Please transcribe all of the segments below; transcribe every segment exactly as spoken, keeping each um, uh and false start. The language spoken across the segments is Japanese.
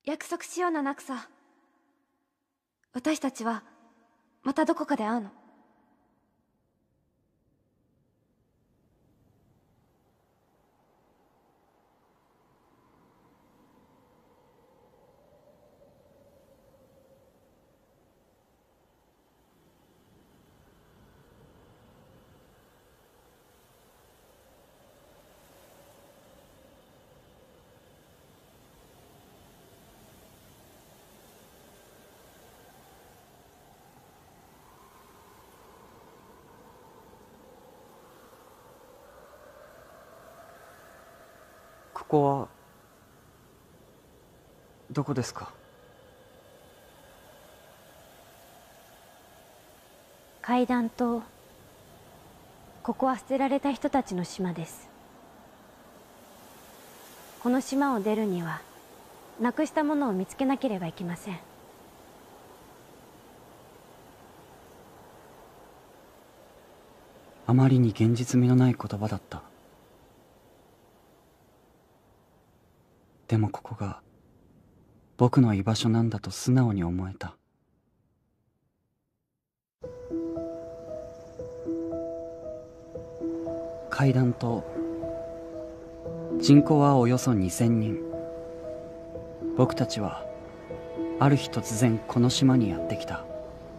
約束しような、ナクサ。私たちはまたどこかで会うの。 ここはどこですか？ 階段と、ここは捨てられた人たちの島です。この島を出るにはなくしたものを見つけなければいけません。 あまりに現実味のない言葉だった。でもここが僕の居場所なんだと素直に思えた。階段と人口はおよそにせんにん。僕たちはある日突然この島にやってきた。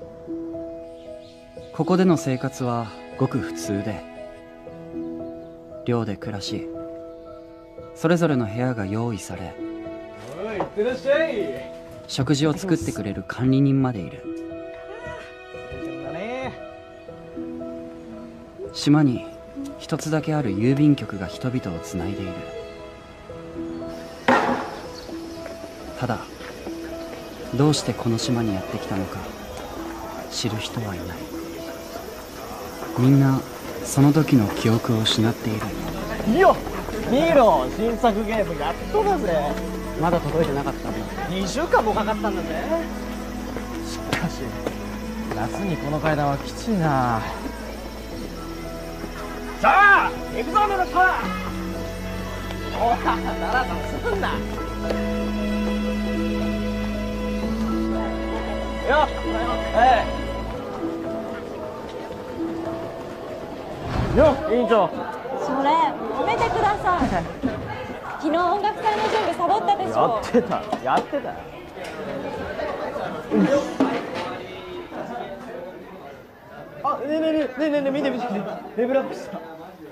ここでの生活はごく普通で、寮で暮らし、それぞれの部屋が用意され、 おい、いってらっしゃい。 食事を作ってくれる管理人までいる。 だね。 島に一つだけある郵便局が人々をつないでいる。ただ、どうしてこの島にやってきたのか知る人はいない。みんなその時の記憶を失っている。 いいよ、見ろ、新作ゲームやっとだぜ。 まだ届いてなかったんだ。 にしゅうかんもかかったんだぜ。しかし夏にこの階段はきついな。さあ行くぞ、メロット。ほら、だらだらすんなよ。ええよ、委員長。 それやめてください。昨日音楽祭の準備サボったでしょ。 やってたやってた。あ、ねえねえねえねえねえ、見て見て、レベルアップした。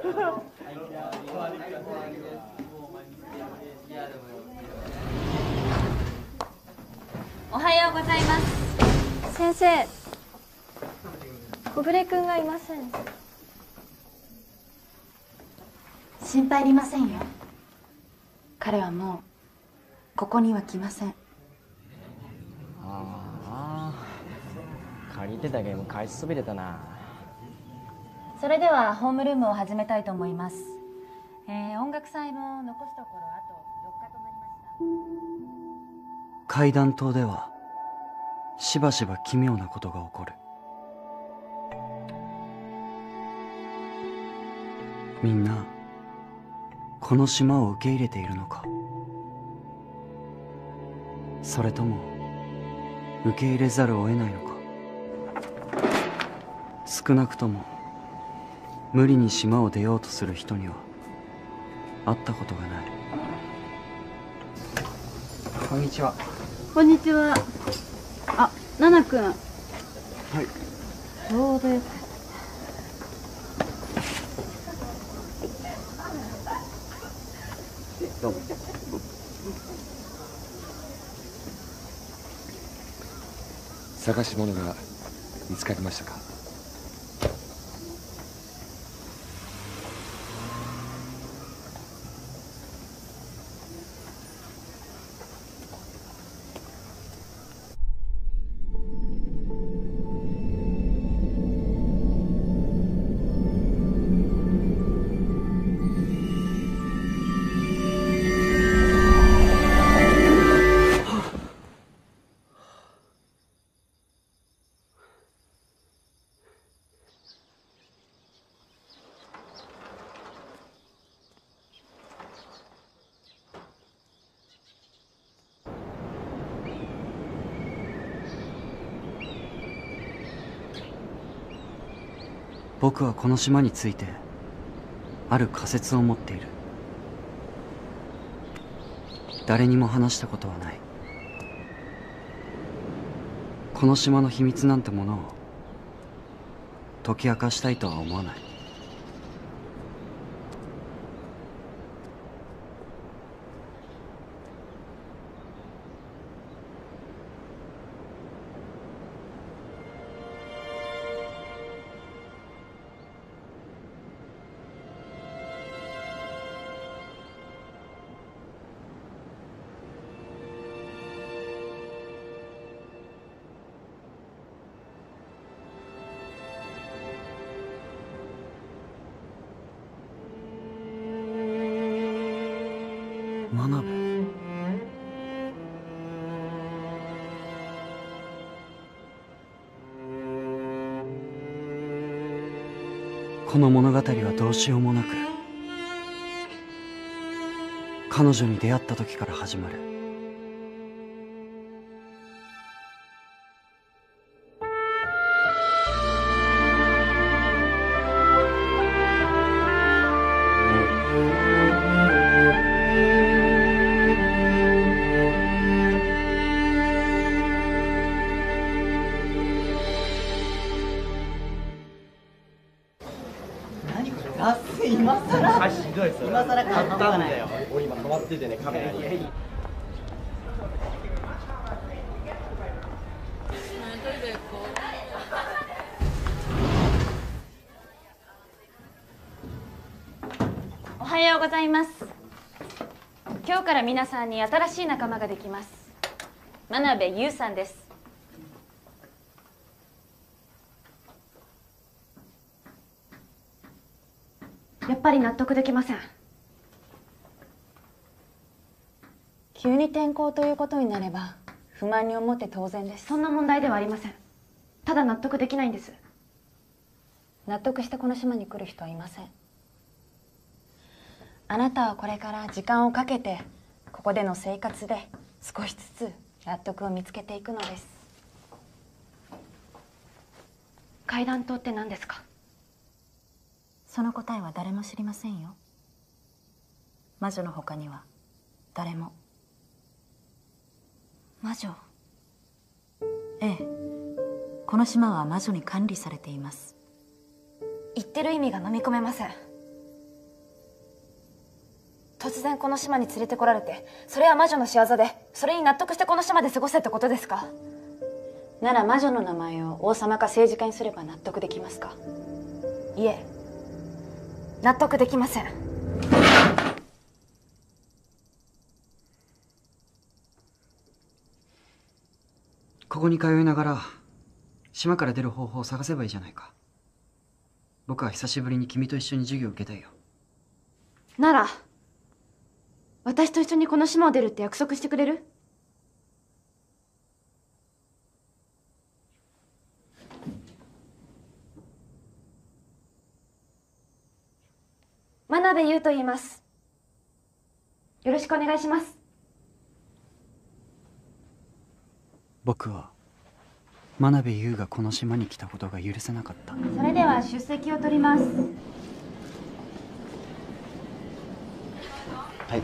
おはようございます。 先生、小暮くんがいません。 心配いりませんよ。彼はもうここには来ません。 ああ、借りてたゲーム返しそびれたな。 それではホームルームを始めたいと思います。えー、音楽祭も残すところあとよっかとなりました。 階段棟ではしばしば奇妙なことが起こる。みんなこの島を受け入れているのか、それとも受け入れざるを得ないのか。少なくとも無理に島を出ようとする人には会ったことがない。こんにちは。 こんにちは。あ、ナナ君。はい。 そうで。どうも。 探し物が見つかりましたか？ 僕はこの島についてある仮説を持っている。誰にも話したことはない。この島の秘密なんてものを解き明かしたいとは思わない。真鍋。この物語はどうしようもなく彼女に出会った時から始まる。 今さらひどいそれ今さら買ったんだよ。俺今止まっててね、カメラに。 おはようございます。今日から皆さんに新しい仲間ができます。真鍋優さんです。 やっぱり納得できません。 急に転校ということになれば不満に思って当然です。 そんな問題ではありません。ただ納得できないんです。 納得してこの島に来る人はいません。あなたはこれから時間をかけてここでの生活で少しずつ納得を見つけていくのです。 階段島って何ですか？ その答えは誰も知りませんよ。魔女の他には誰も。 魔女？ ええ、この島は魔女に管理されています。 言ってる意味が飲み込めません。突然この島に連れてこられて、それは魔女の仕業で、それに納得してこの島で過ごせってことですか？ なら魔女の名前を王様か政治家にすれば納得できますか？ いえ、納得できません。 ここに通いながら島から出る方法を探せばいいじゃないか。僕は久しぶりに君と一緒に授業を受けたいよ。 なら私と一緒にこの島を出るって約束してくれる？真鍋優と言います。よろしくお願いします。 僕は真鍋優がこの島に来たことが許せなかった。 それでは出席を取ります。 はい。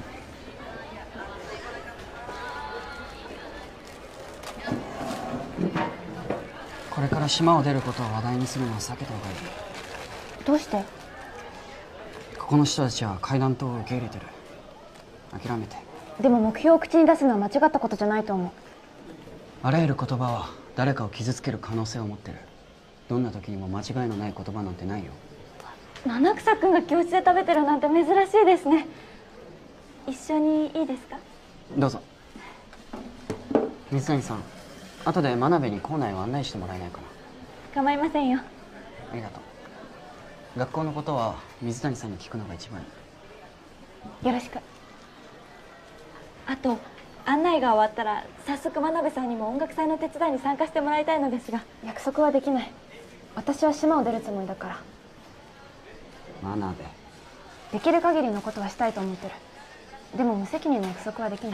これから島を出ることを話題にするのは避けた方がいい。 どうして？ ここの人たちは階段島を受け入れてる。諦めて。 でも目標を口に出すのは間違ったことじゃないと思う。 あらゆる言葉は誰かを傷つける可能性を持ってる。どんな時にも間違いのない言葉なんてないよ。 七草くんが教室で食べてるなんて珍しいですね。一緒にいいですか？ どうぞ。水谷さん、後で真鍋に校内を案内してもらえないかな。 構いませんよ。 ありがとう。学校のことは水谷さんに聞くのが一番いい。 よろしく。あと案内が終わったら早速真鍋さんにも音楽祭の手伝いに参加してもらいたいのですが。 約束はできない。私は島を出るつもりだから。 真鍋、 できる限りのことはしたいと思ってる。でも無責任な約束はできない。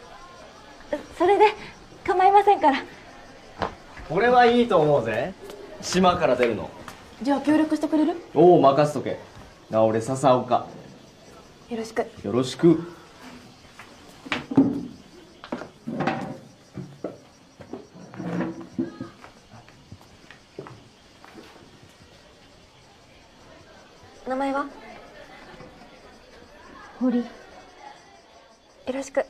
それで構いませんから。 俺はいいと思うぜ。 島から出るの。 じゃあ協力してくれる？ おお、任せとけ。な、俺笹岡。 よろしく。 よろしく。 名前は？ 堀。 よろしく。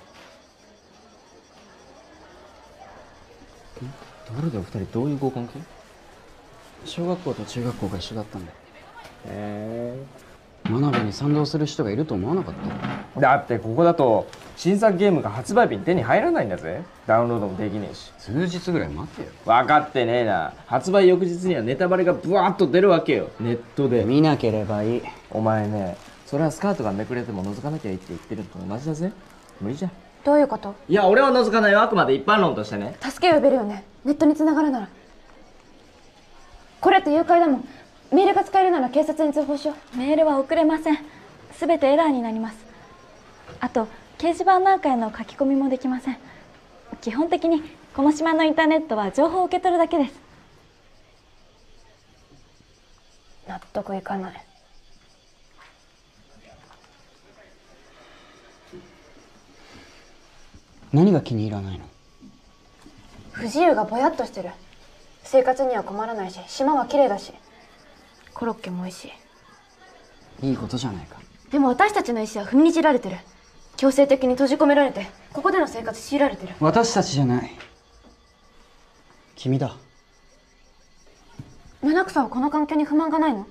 誰だよ、二人どういうご関係？ 小学校と中学校が一緒だったんだよ。 へ真鍋に賛同する人がいると思わなかったよ。 え。だってここだと新作ゲームが発売日に手に入らないんだぜ。ダウンロードもできねえし。 数日ぐらい待ってよ。 分かってねえな。発売翌日にはネタバレがブワーッと出るわけよ、ネットで。 見なければいい。 お前ね、それはスカートがめくれても覗かなきゃいいって言ってるのと同じだぜ。無理じゃん。 どういうこと？ いや、俺は覗かないよ。あくまで一般論としてね。 助け呼べるよね。ネットに繋がるなら。これって誘拐だもん。メールが使えるなら警察に通報しよう。 メールは送れません。すべてエラーになります。あと掲示板なんかへの書き込みもできません。基本的にこの島のインターネットは情報を受け取るだけです。 納得いかない。 何が気に入らないの？ 不自由がぼやっとしてる。生活には困らないし、島は綺麗だし、コロッケも美味しい。 いいことじゃないか。 でも私たちの意思は踏みにじられてる。強制的に閉じ込められて、ここでの生活強いられてる。 私たちじゃない。君だ。 七草はこの環境に不満がないの？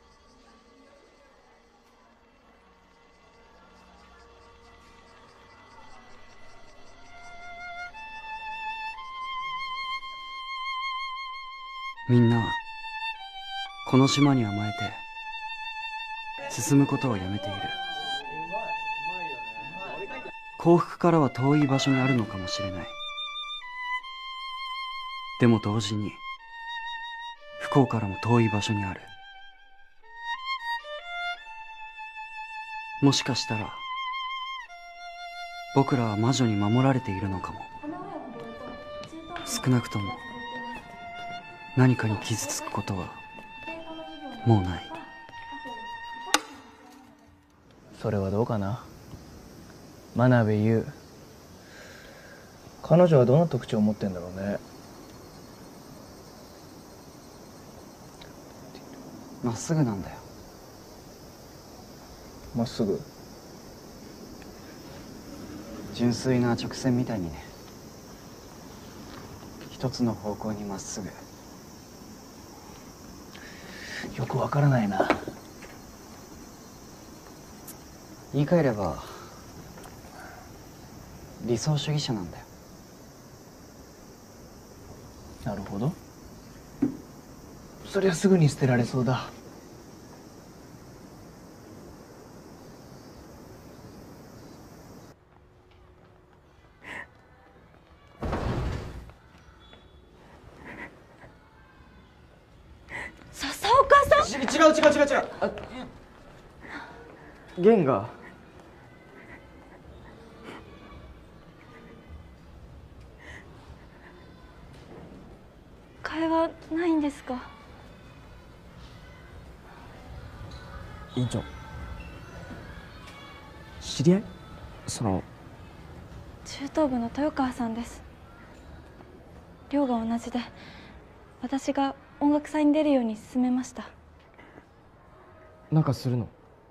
みんなこの島に甘えて進むことをやめている。幸福からは遠い場所にあるのかもしれない。でも同時に不幸からも遠い場所にある。もしかしたら僕らは魔女に守られているのかも。少なくとも何かに傷つくことはもうない。 それはどうかな。真鍋優、彼女はどんな特徴を持ってんだろうね。 まっすぐなんだよ。 まっすぐ。 純粋な直線みたいにね。一つの方向にまっすぐ。 よくわからないな。 言い換えれば理想主義者なんだよ。 なるほど。そりゃすぐに捨てられそうだ。 笹岡さん。 ち違う違う違う違う。あ、弦が。 会話ないんですか？ 委員長、知り合い？その中等部の豊川さんです。寮が同じで私が音楽祭に出るように勧めました。 なんかするの？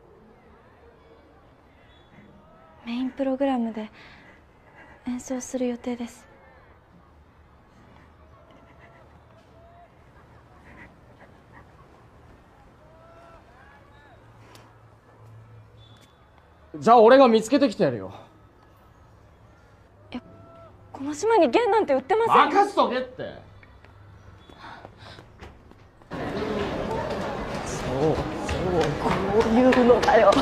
メインプログラムで演奏する予定です。 じゃあ俺が見つけてきてやるよ。 いや、この島に弦なんて売ってません。 任せとけって。そうそう、こういうのだよ。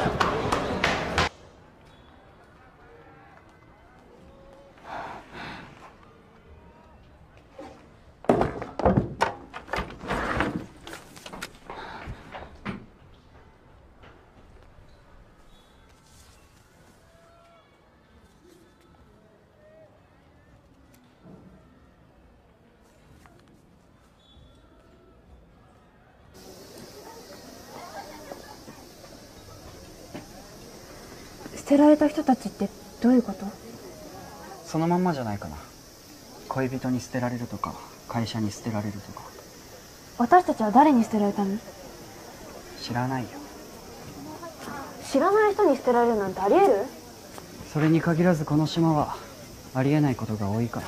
捨てられた人たちってどういうこと？ そのまんまじゃないかな。恋人に捨てられるとか会社に捨てられるとか。 私たちは誰に捨てられたの？ 知らないよ。 知らない人に捨てられるなんてありえる？ それに限らずこの島はありえないことが多いから。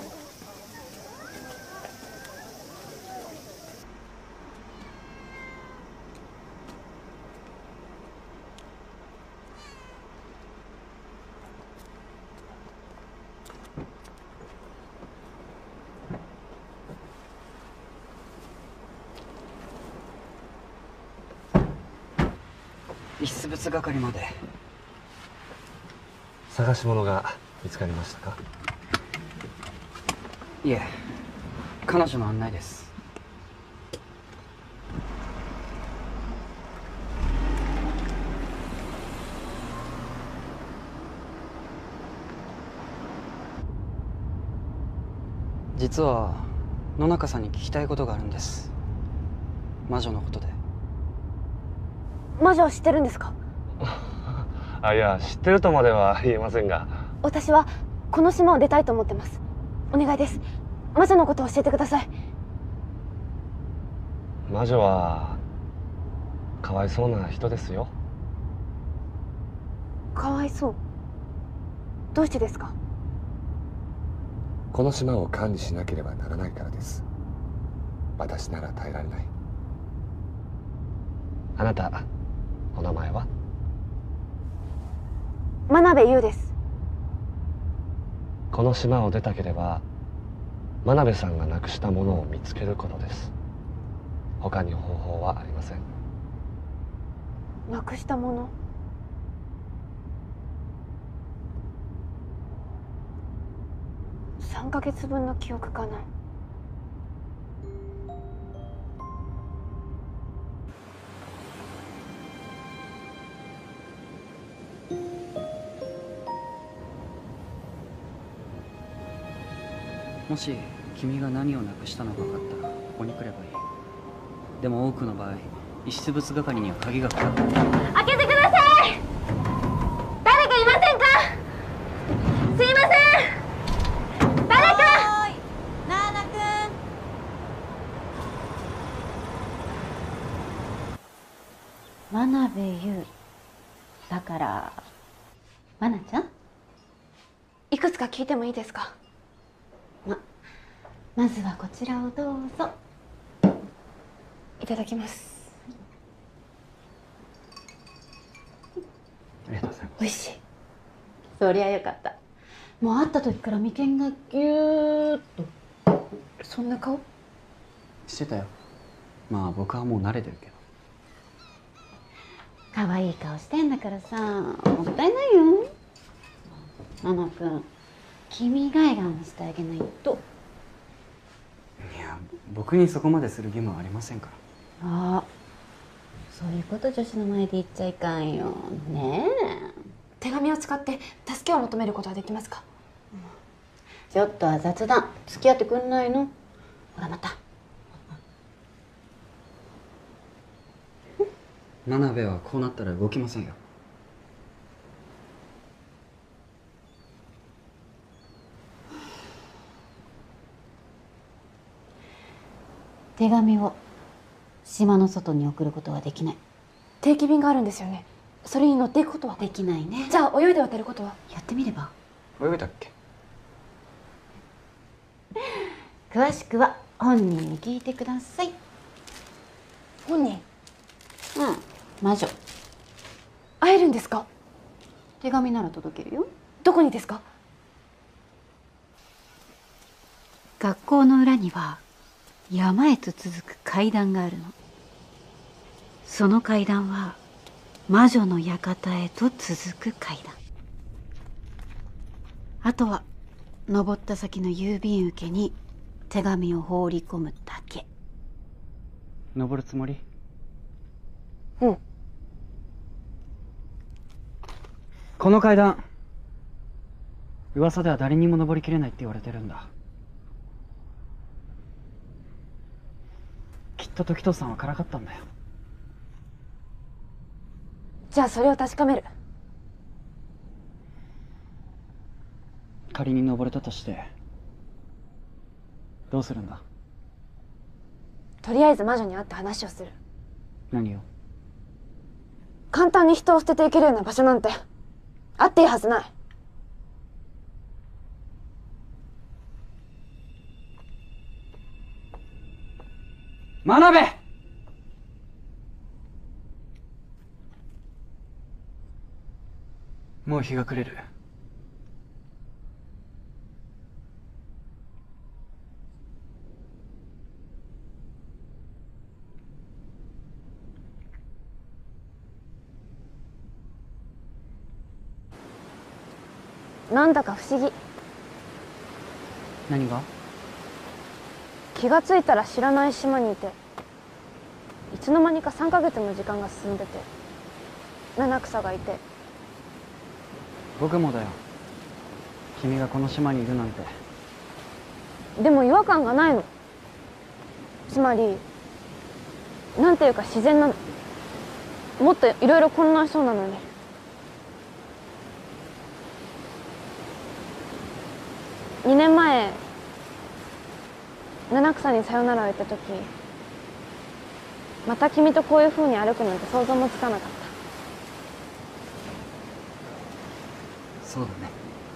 遺失物係まで。 探し物が見つかりましたか？ いえ、彼女の案内です。実は野中さんに聞きたいことがあるんです。魔女のことで。 魔女を知ってるんですか？ あ、いや、知ってるとまでは言えませんが。 私はこの島を出たいと思ってます。お願いです。魔女のことを教えてください。 魔女はかわいそうな人ですよ。 かわいそう？どうしてですか？ この島を管理しなければならないからです。私なら耐えられない。 あなた、お名前は？ 真鍋優です。 この島を出たければ真鍋さんがなくしたものを見つけることです。他に方法はありません。 なくしたもの？さんかげつぶんの記憶かな。 もし君が何をなくしたのか分かったらここに来ればいい。でも多くの場合遺失物係には鍵がかかってる。 開けてください。誰かいませんか？すいません、誰か。 おーい、ナーナくん。真鍋優だから真奈ちゃん？ いくつか聞いてもいいですか？ ま、まずはこちらをどうぞ。 いただきます。 ありがとうございます。 美味しい。 そりゃよかった。もう会った時から眉間がギューッと。 そんな顔してたよ。まあ僕はもう慣れてるけど。 可愛い顔してんだからさ、もったいないよ。ナナくん、君が笑顔にしてあげないと。 いや、僕にそこまでする義務はありませんから。 ああ、そういうこと女子の前で言っちゃいかんよ。ねえ。 手紙を使って助けを求めることはできますか？ ちょっとは雑談付き合ってくんないの？ほらまた。 真鍋はこうなったら動きませんよ。 手紙を島の外に送ることはできない。 定期便があるんですよね。それに乗っていくことは？ できないね。 じゃあ泳いで渡ることは？ やってみれば。 泳いだっけ？ 詳しくは本人に聞いてください。 本人？ うん、魔女。 会えるんですか？ 手紙なら届けるよ。 どこにですか？ 学校の裏には山へと続く階段があるの。その階段は魔女の館へと続く階段。あとは登った先の郵便受けに手紙を放り込むだけ。 登るつもり？ うん。 この階段、噂では誰にも登りきれないって言われてるんだ。きっと時藤さんはからかったんだよ。 じゃあそれを確かめる。 仮に登れたとしてどうするんだ？ とりあえず魔女に会って話をする。 何を？ 簡単に人を捨てていけるような場所なんてあっていいはずない。 真鍋！もう日が暮れる。 なんだか不思議。 何が？ 気がついたら知らない島にいて、いつの間にかさんかげつの時間が進んでて、七草がいて。 僕もだよ。君がこの島にいるなんて。 でも違和感がないの。つまりなんていうか自然なの。もっといろいろ混乱しそうなのに。にねんまえ七草にさよならを言った時、また君とこういう風に歩くなんて想像もつかなかった。 そうだね。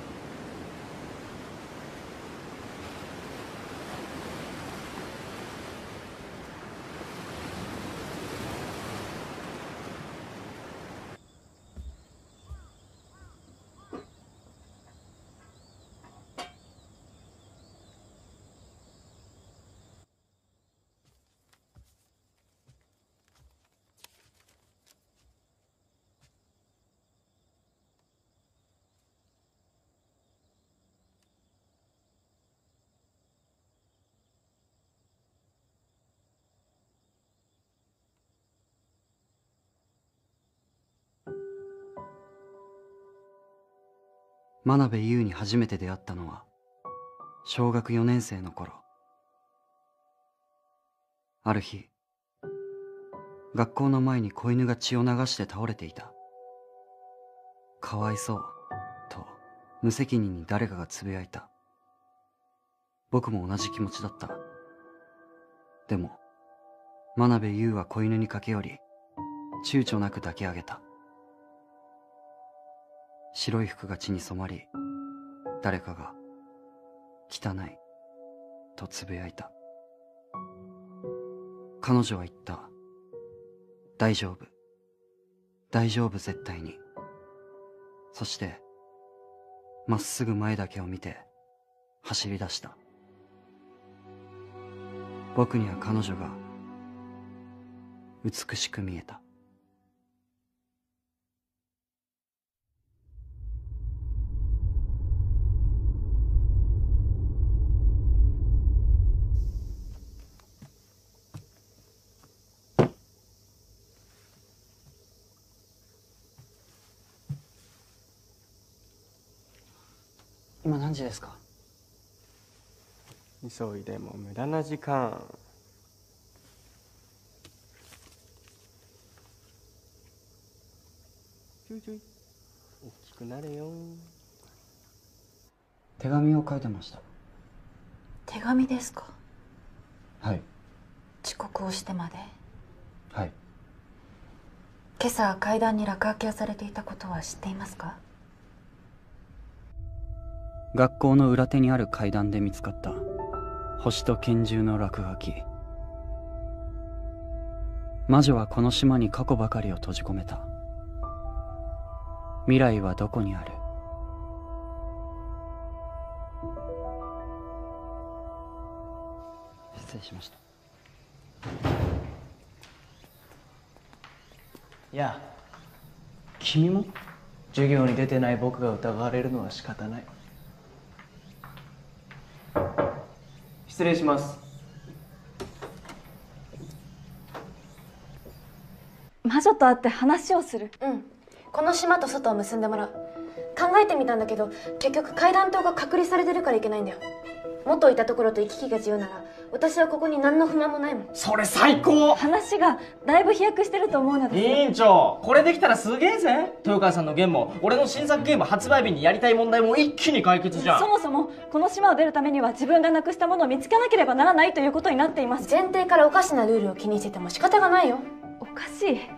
真鍋優に初めて出会ったのは小学よねん生の頃。ある日、学校の前に子犬が血を流して倒れていた。かわいそうと無責任に誰かがつぶやいた。僕も同じ気持ちだった。でも真鍋優は子犬に駆け寄り、躊躇なく抱き上げた。白い服が血に染まり、誰かが汚いとつぶやいた。彼女は言った。大丈夫、大丈夫絶対に。そしてまっすぐ前だけを見て走り出した。僕には彼女が美しく見えた。今何時ですか？ 急いでも無駄な時間。ちょいちょい大きくなれよ。 手紙を書いてました。 手紙ですか？ はい。 遅刻をしてまで。 はい。 今朝階段に落書きをされていたことは知っていますか？ 学校の裏手にある階段で見つかった星と拳銃の落書き。魔女はこの島に過去ばかりを閉じ込めた。未来はどこにある？失礼しました。 やあ、 君も？ 授業に出てない僕が疑われるのは仕方ない。失礼します。 魔女と会って話をする。 うん、この島と外を結んでもらう。考えてみたんだけど、結局階段塔が隔離されてるからいけないんだよ。元いたところと行き来が自由なら私はここに何の不満もないもん。 それ最高。 話がだいぶ飛躍してると思うのです。 委員長、これできたらすげえぜ。豊川さんのゲームも俺の新作ゲーム発売日にやりたい問題も一気に解決じゃん。 そもそもこの島を出るためには自分がなくしたものを見つけなければならないということになっています。 前提からおかしなルールを気にしてても仕方がないよ。 おかしい。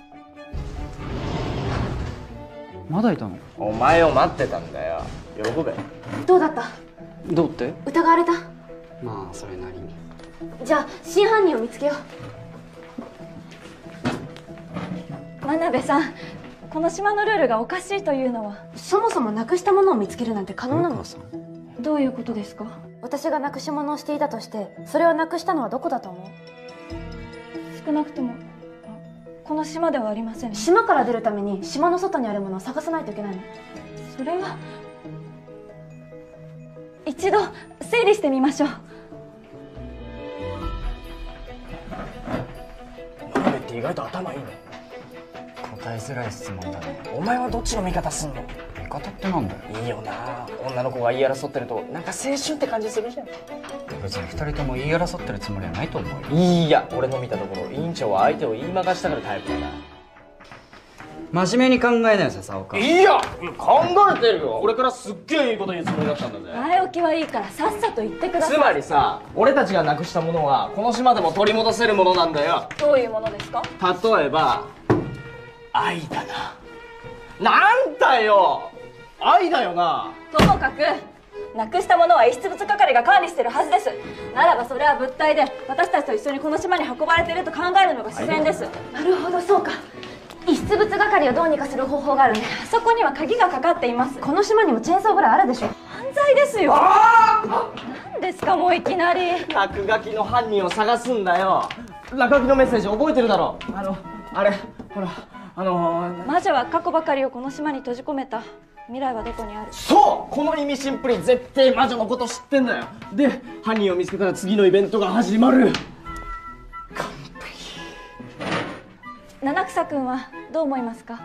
まだいたの？ お前を待ってたんだよ。喜べ。 どうだった？ どうって？ 疑われた？ まあそれなりに。 じゃあ真犯人を見つけよう。真鍋さん、この島のルールがおかしいというのは。 そもそもなくしたものを見つけるなんて可能なの？ どういうことですか？ 私がなくし物をしていたとして、それをなくしたのはどこだと思う？ 少なくともこの島ではありません。 島から出るために島の外にあるものを探さないといけないの。 それは一度整理してみましょう。 真鍋って意外と頭いいの。 答えづらい質問だね。 お前はどっちの味方すんの？ 味方ってなんだよ。 いいよな、女の子が言い争ってるとなんか青春って感じするじゃん。 別に二人とも言い争ってるつもりはないと思うよ。 いや、俺の見たところ委員長は相手を言いまかしたがるタイプだな。 真面目に考えなよ笹岡。 いや、考えてるよ。俺からすっげえいいこと言うつもりだったんだぜ。 前置きはいいからさっさと言ってください。 つまりさ、俺たちがなくしたものはこの島でも取り戻せるものなんだよ。 どういうものですか？ 例えば愛だな。なんだよ、愛だよな。 ともかくなくしたものは遺失物係が管理してるはずです。ならばそれは物体で私たちと一緒にこの島に運ばれていると考えるのが自然です。 なるほど、そうか。遺失物係をどうにかする方法があるね。 あそこには鍵がかかっています。 この島にもチェーンソーぐらいあるでしょ。 犯罪ですよ。何ですかもういきなり。 落書きの犯人を探すんだよ。落書きのメッセージ覚えてるだろ。あのあれほら、あのー、 魔女は過去ばかりをこの島に閉じ込めた。未来はどこにある？ そう、この意味シンプルに絶対魔女のこと知ってんだよ。で、犯人を見つけたら次のイベントが始まる。完璧。 七草くんはどう思いますか？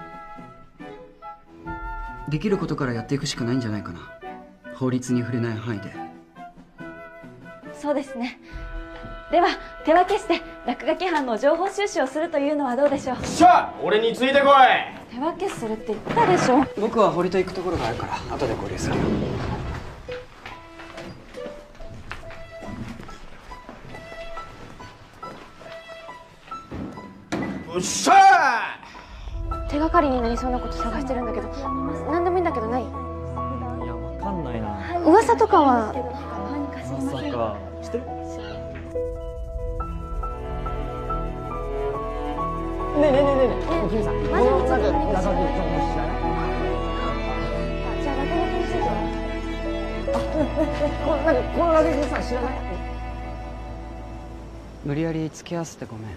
できることからやっていくしかないんじゃないかな。法律に触れない範囲で。 そうですね。では手分けして落書き犯の情報収集をするというのはどうでしょう？ しゃ、俺についてこい。 手分けするって言ったでしょ。 僕は堀と行くところがあるから後で合流するよ。 うっしゃー。手がかりになりそうなこと探してるんだけど、何でもいいんだけどない？ いや、わかんないな。 噂とかは？ まさか知ってる？ ねえねえねえねえねえ、君さん、 魔女についてこの何か知らない？ 知らない？ じゃあ落書きについては？ あ、このなんかこの落書きさ知らない？ 無理やり付き合わせてごめん。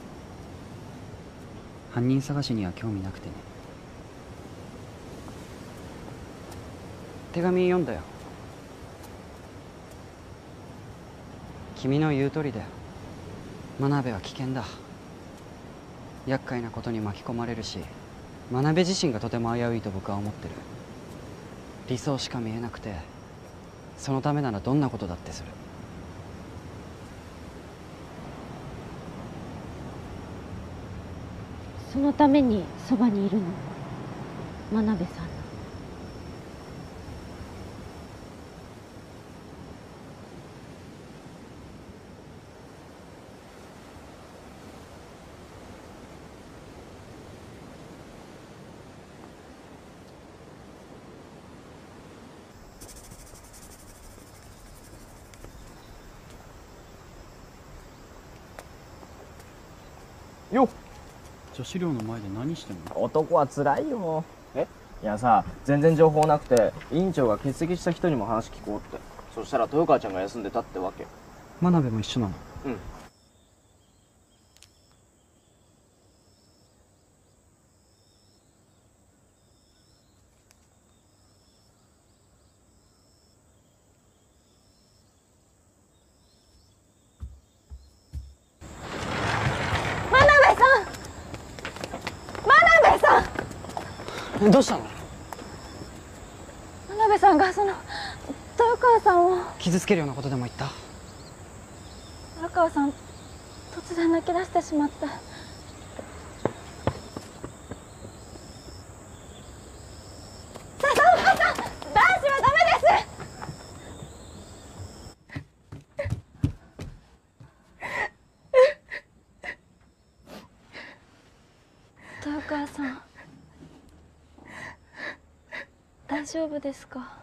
犯人探しには興味なくてね。手紙読んだよ。君の言う通りだよ。真鍋は危険だ。厄介なことに巻き込まれるし、真鍋自身がとても危ういと僕は思ってる。理想しか見えなくて、そのためならどんなことだってする。 そのためにそばにいるの真鍋さんの。 よっ。 女子寮の前で何してんの？ 男は辛いよ。え？いやさ、全然情報なくて委員長が欠席した人にも話聞こうって。そしたら豊川ちゃんが休んでたってわけ。 真鍋も一緒なの？ うん。 どうしたの？ 真鍋さんがその豊川さんを。 傷つけるようなことでも言った？ 豊川さん突然泣き出してしまって。豊川さん、大丈夫ですか？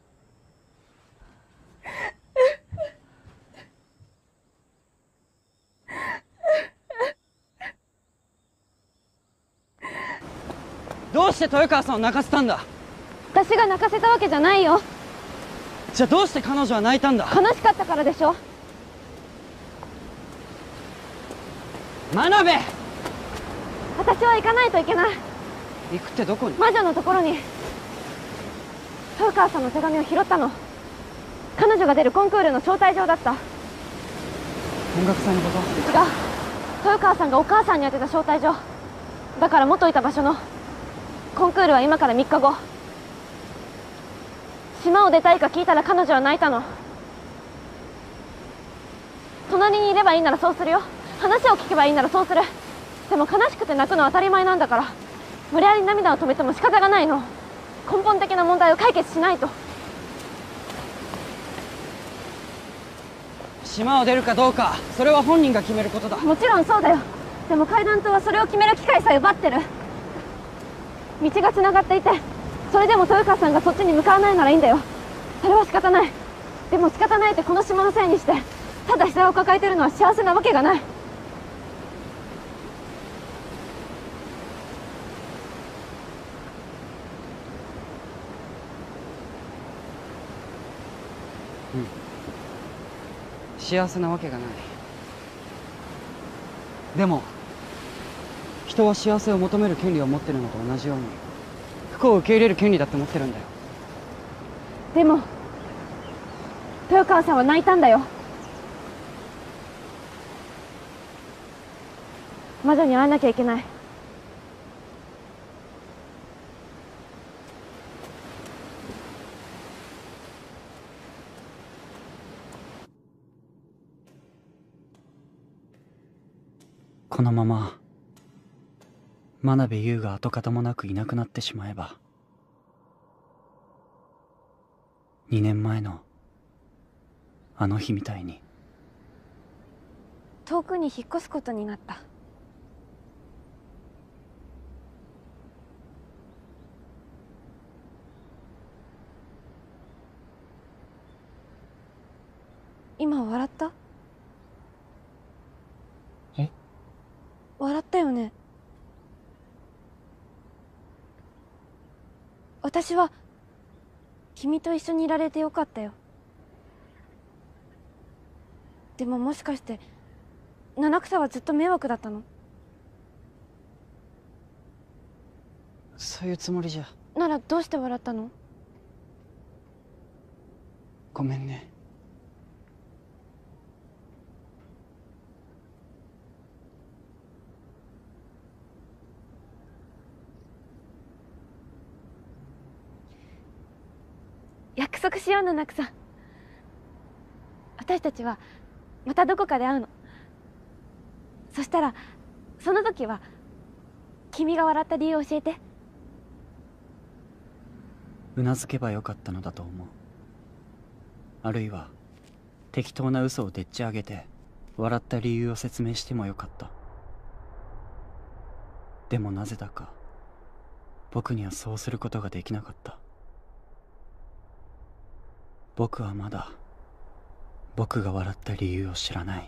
どうして豊川さんを泣かせたんだ？ 私が泣かせたわけじゃないよ。 じゃあどうして彼女は泣いたんだ？ 悲しかったからでしょ。 真鍋！ 私は行かないといけない。 行くってどこに？ 魔女のところに。豊川さんの手紙を拾ったの。彼女が出るコンクールの招待状だった。 音楽祭のこと？ 違う。豊川さんがお母さんに宛てた招待状だから、元いた場所のコンクールは今からみっかご。島を出たいか聞いたら彼女は泣いたの。隣にいればいいならそうするよ。話を聞けばいいならそうする。でも悲しくて泣くのは当たり前なんだから、無理やり涙を止めても仕方がないの。根本的な問題を解決しないと。 島を出るかどうか、それは本人が決めることだ。 もちろんそうだよ。でも階段島はそれを決める機会さえ奪ってる。道がつながっていて、それでも豊川さんがそっちに向かわないならいいんだよ。それは仕方ない。でも仕方ないってこの島のせいにして、ただ下を抱えてるのは幸せなわけがない。 うん、幸せなわけがない。でも人は幸せを求める権利を持ってるのと同じように、不幸を受け入れる権利だって持ってるんだよ。 でも豊川さんは泣いたんだよ。魔女に会わなきゃいけない。 このまま真鍋優が跡形もなくいなくなってしまえば、にねんまえのあの日みたいに。 遠くに引っ越すことになった。今笑った？ え？ 笑ったよね。私は君と一緒にいられてよかったよ。でももしかして七草はずっと迷惑だったの？ そういうつもりじゃ。 ならどうして笑ったの？ ごめんね。 約束しよう、七草。私たちはまたどこかで会うの。そしたらその時は君が笑った理由を教えて。 うなずけばよかったのだと思う。あるいは適当な嘘をでっち上げて笑った理由を説明してもよかった。でもなぜだか僕にはそうすることができなかった。僕はまだ僕が笑った理由を知らない。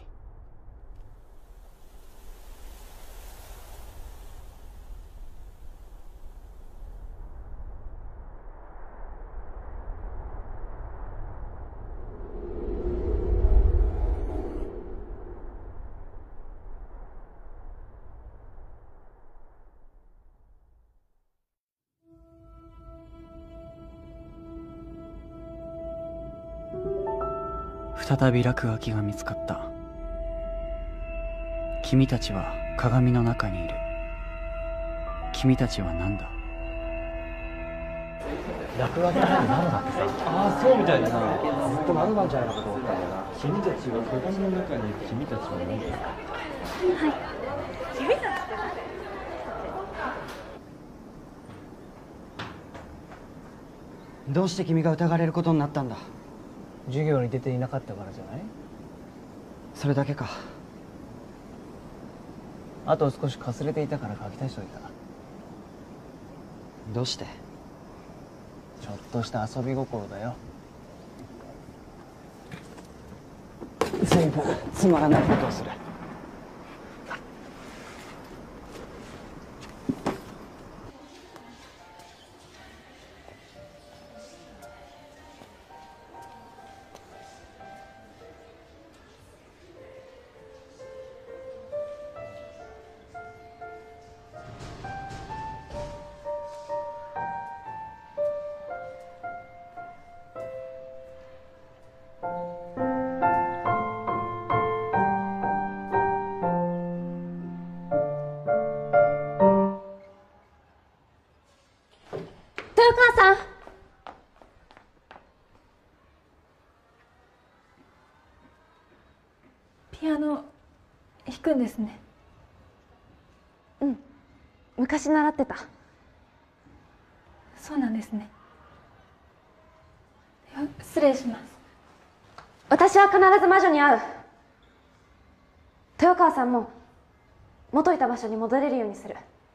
再び落書きが見つかった。君たちは鏡の中にいる。君たちは何だ？ 落書きの前にママだってさ。ああ、そうみたいだな。ずっとママなんじゃないのかと思ったんだよな。君たちは鏡の中にいる君たちは何ですか？ はい。君たちってどうして君が疑われることになったんだ？ 授業に出ていなかったからじゃない？ それだけか。 あと少しかすれていたから書き足しといた。 どうして？ ちょっとした遊び心だよ。 随分つまらないことをする。 豊川さん。 ピアノ弾くんですね。 うん、昔習ってた。 そうなんですね。失礼します。 私は必ず魔女に会う。豊川さんも元いた場所に戻れるようにする。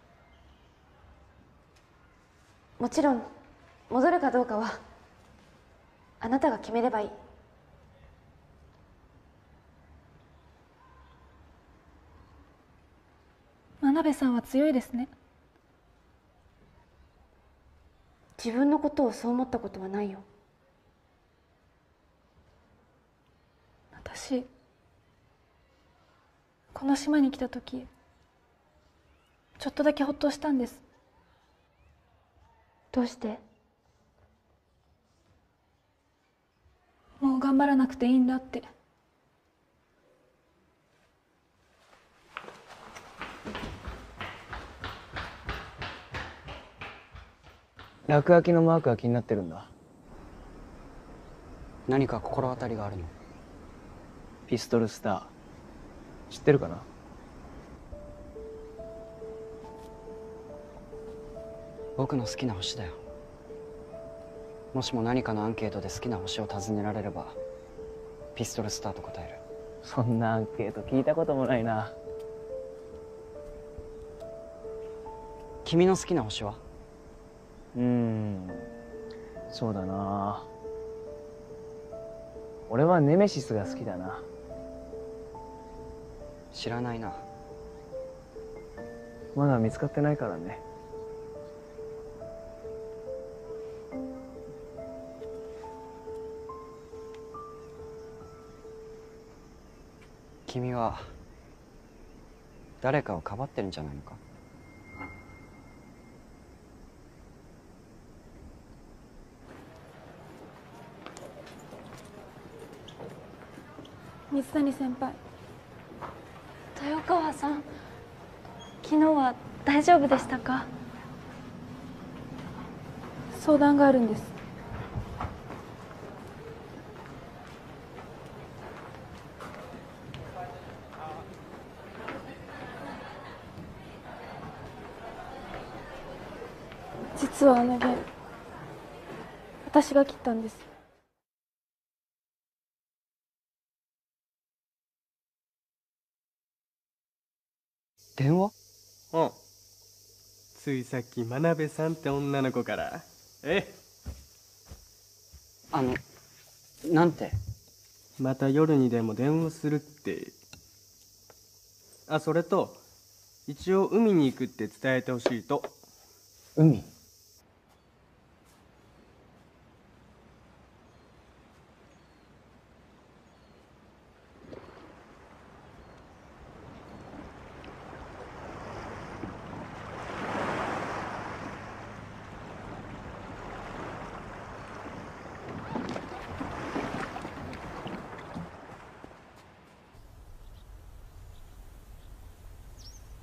もちろん戻るかどうかはあなたが決めればいい。 真鍋さんは強いですね。 自分のことをそう思ったことはないよ。 私この島に来た時ちょっとだけほっとしたんです。 どうして？ もう頑張らなくていいんだって。 落書きのマークが気になってるんだ。 何か心当たりがあるの？ ピストルスター知ってるかな？ 僕の好きな星だよ。もしも何かのアンケートで好きな星を尋ねられればピストルスターと答える。 そんなアンケート聞いたこともないな。 君の好きな星は？ うーん、そうだな。俺はネメシスが好きだな。 知らないな。 まだ見つかってないからね。 君は誰かをかばってるんじゃないのか？ 水谷先輩。 豊川さん、昨日は大丈夫でしたか？ 相談があるんです。実はあの弦、私が切ったんです。 電話？ うん。ついさっき真鍋さんって女の子から。えあの、なんて？ また夜にでも電話するって。あ、それと一応海に行くって伝えてほしいと。 海？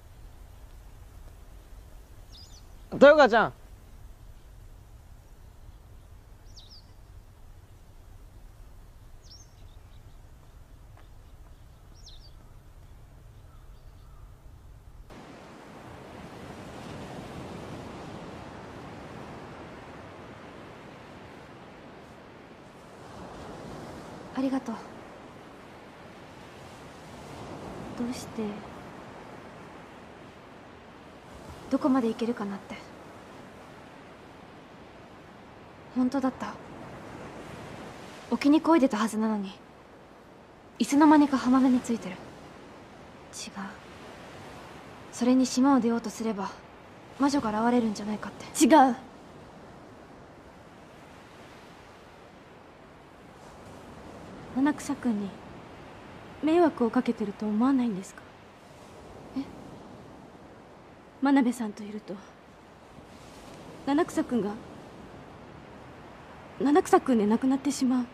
豊川ちゃん。 りがとう。どうしてどこまで行けるかなって。本当だった。沖に漕いでたはずなのにいつの間にか浜辺についてる。違う。それに島を出ようとすれば魔女が現れるんじゃないかって。違う。七草くんに迷惑をかけてると思わないんですか？え？真鍋さんといると七草くんが七草くんで亡くなってしまう。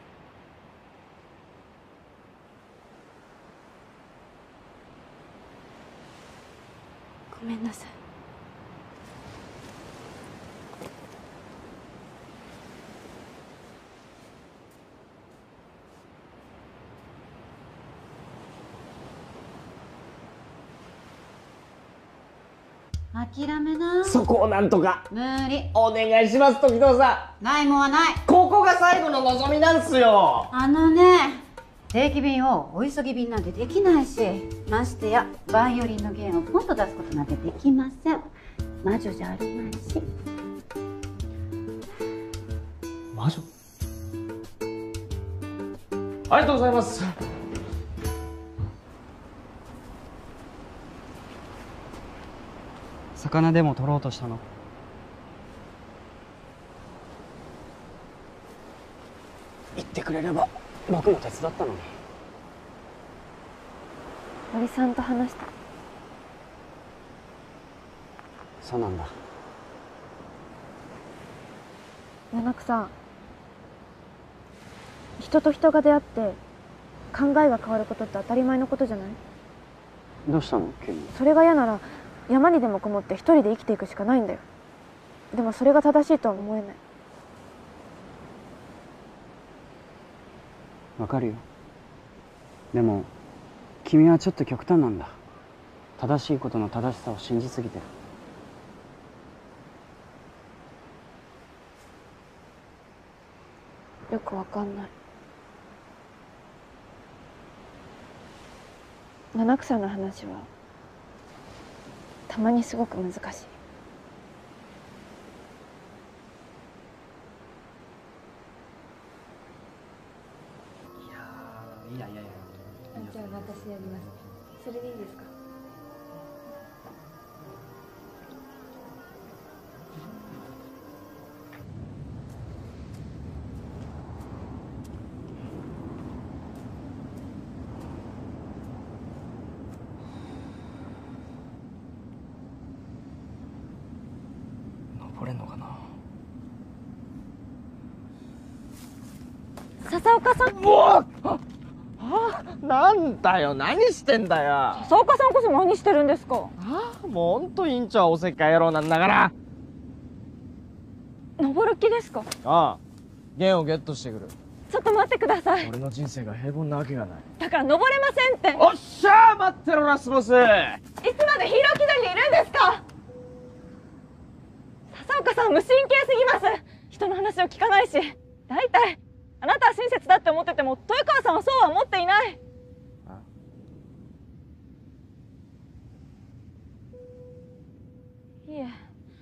ごめんなさい。 諦めな。 そこをなんとか無理。 お願いします時藤さん。ないもんはない。 ここが最後の望みなんすよ。 あのね、定期便をお急ぎ便なんてできないし、ましてやバイオリンの弦をポンと出すことなんてできません。魔女じゃあるまいし。 魔女？ありがとうございます。 魚でも取ろうとしたの？ 言ってくれれば僕も手伝ったのに。 森さんと話した。 そうなんだ。 七草、人と人が出会って考えが変わることって当たり前のことじゃない？ どうしたの急に。 それが嫌なら山にでもこもって一人で生きていくしかないんだよ。でもそれが正しいとは思えない。 わかるよ。でも君はちょっと極端なんだ。正しいことの正しさを信じすぎてる。 よくわかんない。七草の話はたまにすごく難しい。 いやいやいや。 じゃあ私やります。それでいいですか？ 登れんのかな。 笹岡さん。 うわっ！なんだよ、何してんだよ。 笹岡さんこそ何してるんですか？ ああ、もうほんと院長はおせっかい野郎なんだから。 登る気ですか？ ああ、弦をゲットしてくる。 ちょっと待ってください。 俺の人生が平凡なわけがない。 だから登れませんって。 おっしゃー、待ってろラスボス。いつまでヒーロー気取りでいるんですか？笹岡さん無神経すぎます。人の話を聞かないし、大体あなたは親切だって思ってても豊川さんはそうは思っていない。 あいえ。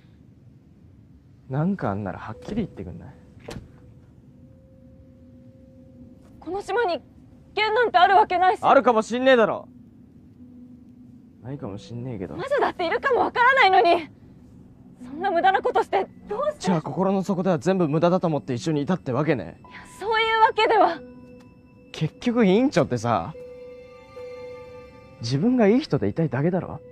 なんかあんならはっきり言ってくんない？ この島に弦なんてあるわけないし。 あるかもしんねえだろ。ないかもしんねえけど。 魔女だっているかもわからないのに、そんな無駄なことしてどうして。 じゃあ心の底では全部無駄だと思って一緒にいたってわけね。 いや、そういうわけでは。 結局委員長ってさ、自分がいい人でいたいだけだろ。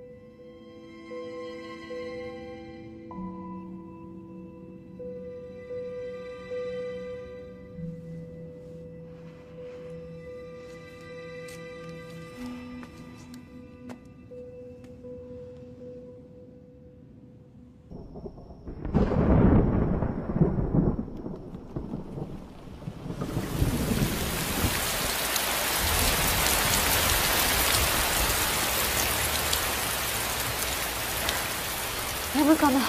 やむかな。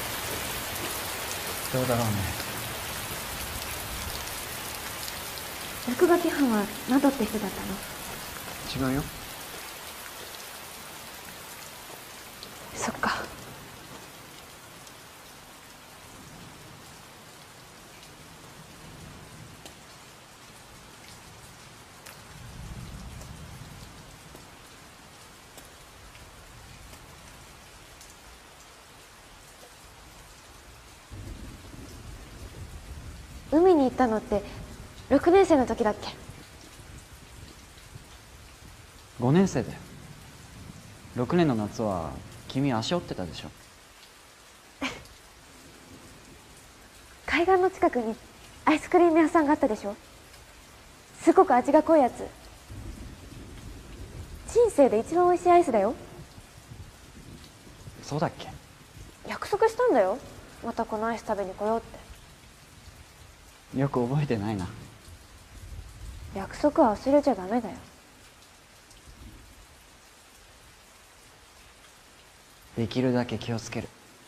どうだろうね。 落書き犯はナドって人だったの？ 違うよ。 そっか。海に行ったのってろくねん生の時だっけ？ ごねん生だよ。ろくねんの夏は君足折ってたでしょ。 海岸の近くにアイスクリーム屋さんがあったでしょ。すごく味が濃いやつ。人生で一番美味しいアイスだよ。 そうだっけ？ 約束したんだよ、またこのアイス食べに来ようって。 よく覚えてないな。 約束は忘れちゃダメだよ。 できるだけ気をつける。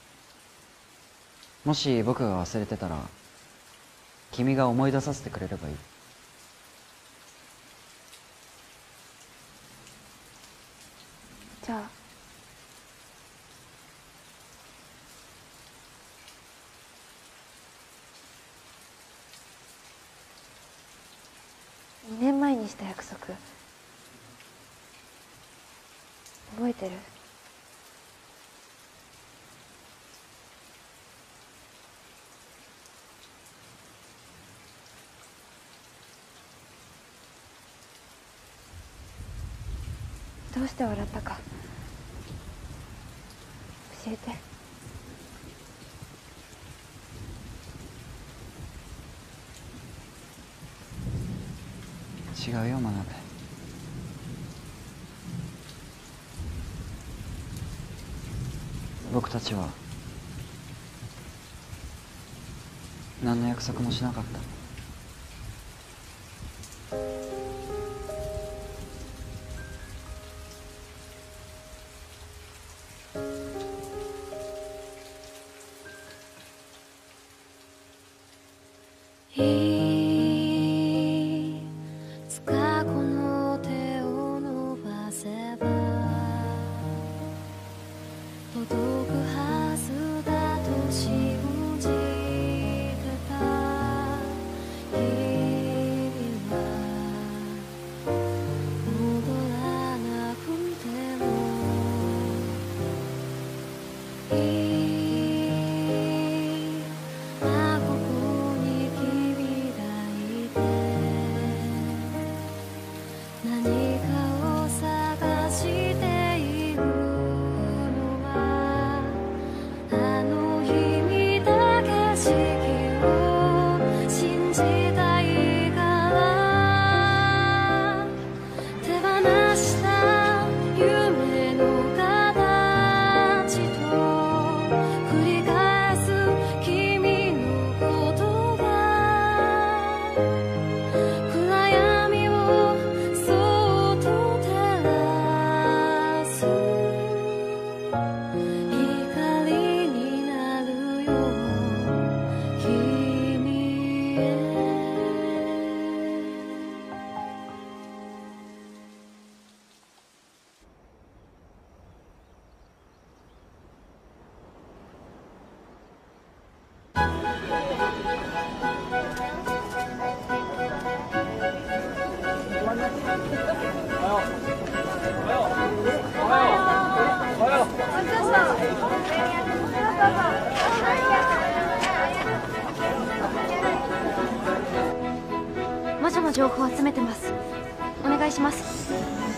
もし僕が忘れてたら君が思い出させてくれればいい。 じゃあにねんまえにした約束覚えてる？どうして笑ったか教えて。 違うよ、学べ。僕たちは何の約束もしなかった。 魔女の情報を集めてます。お願いします。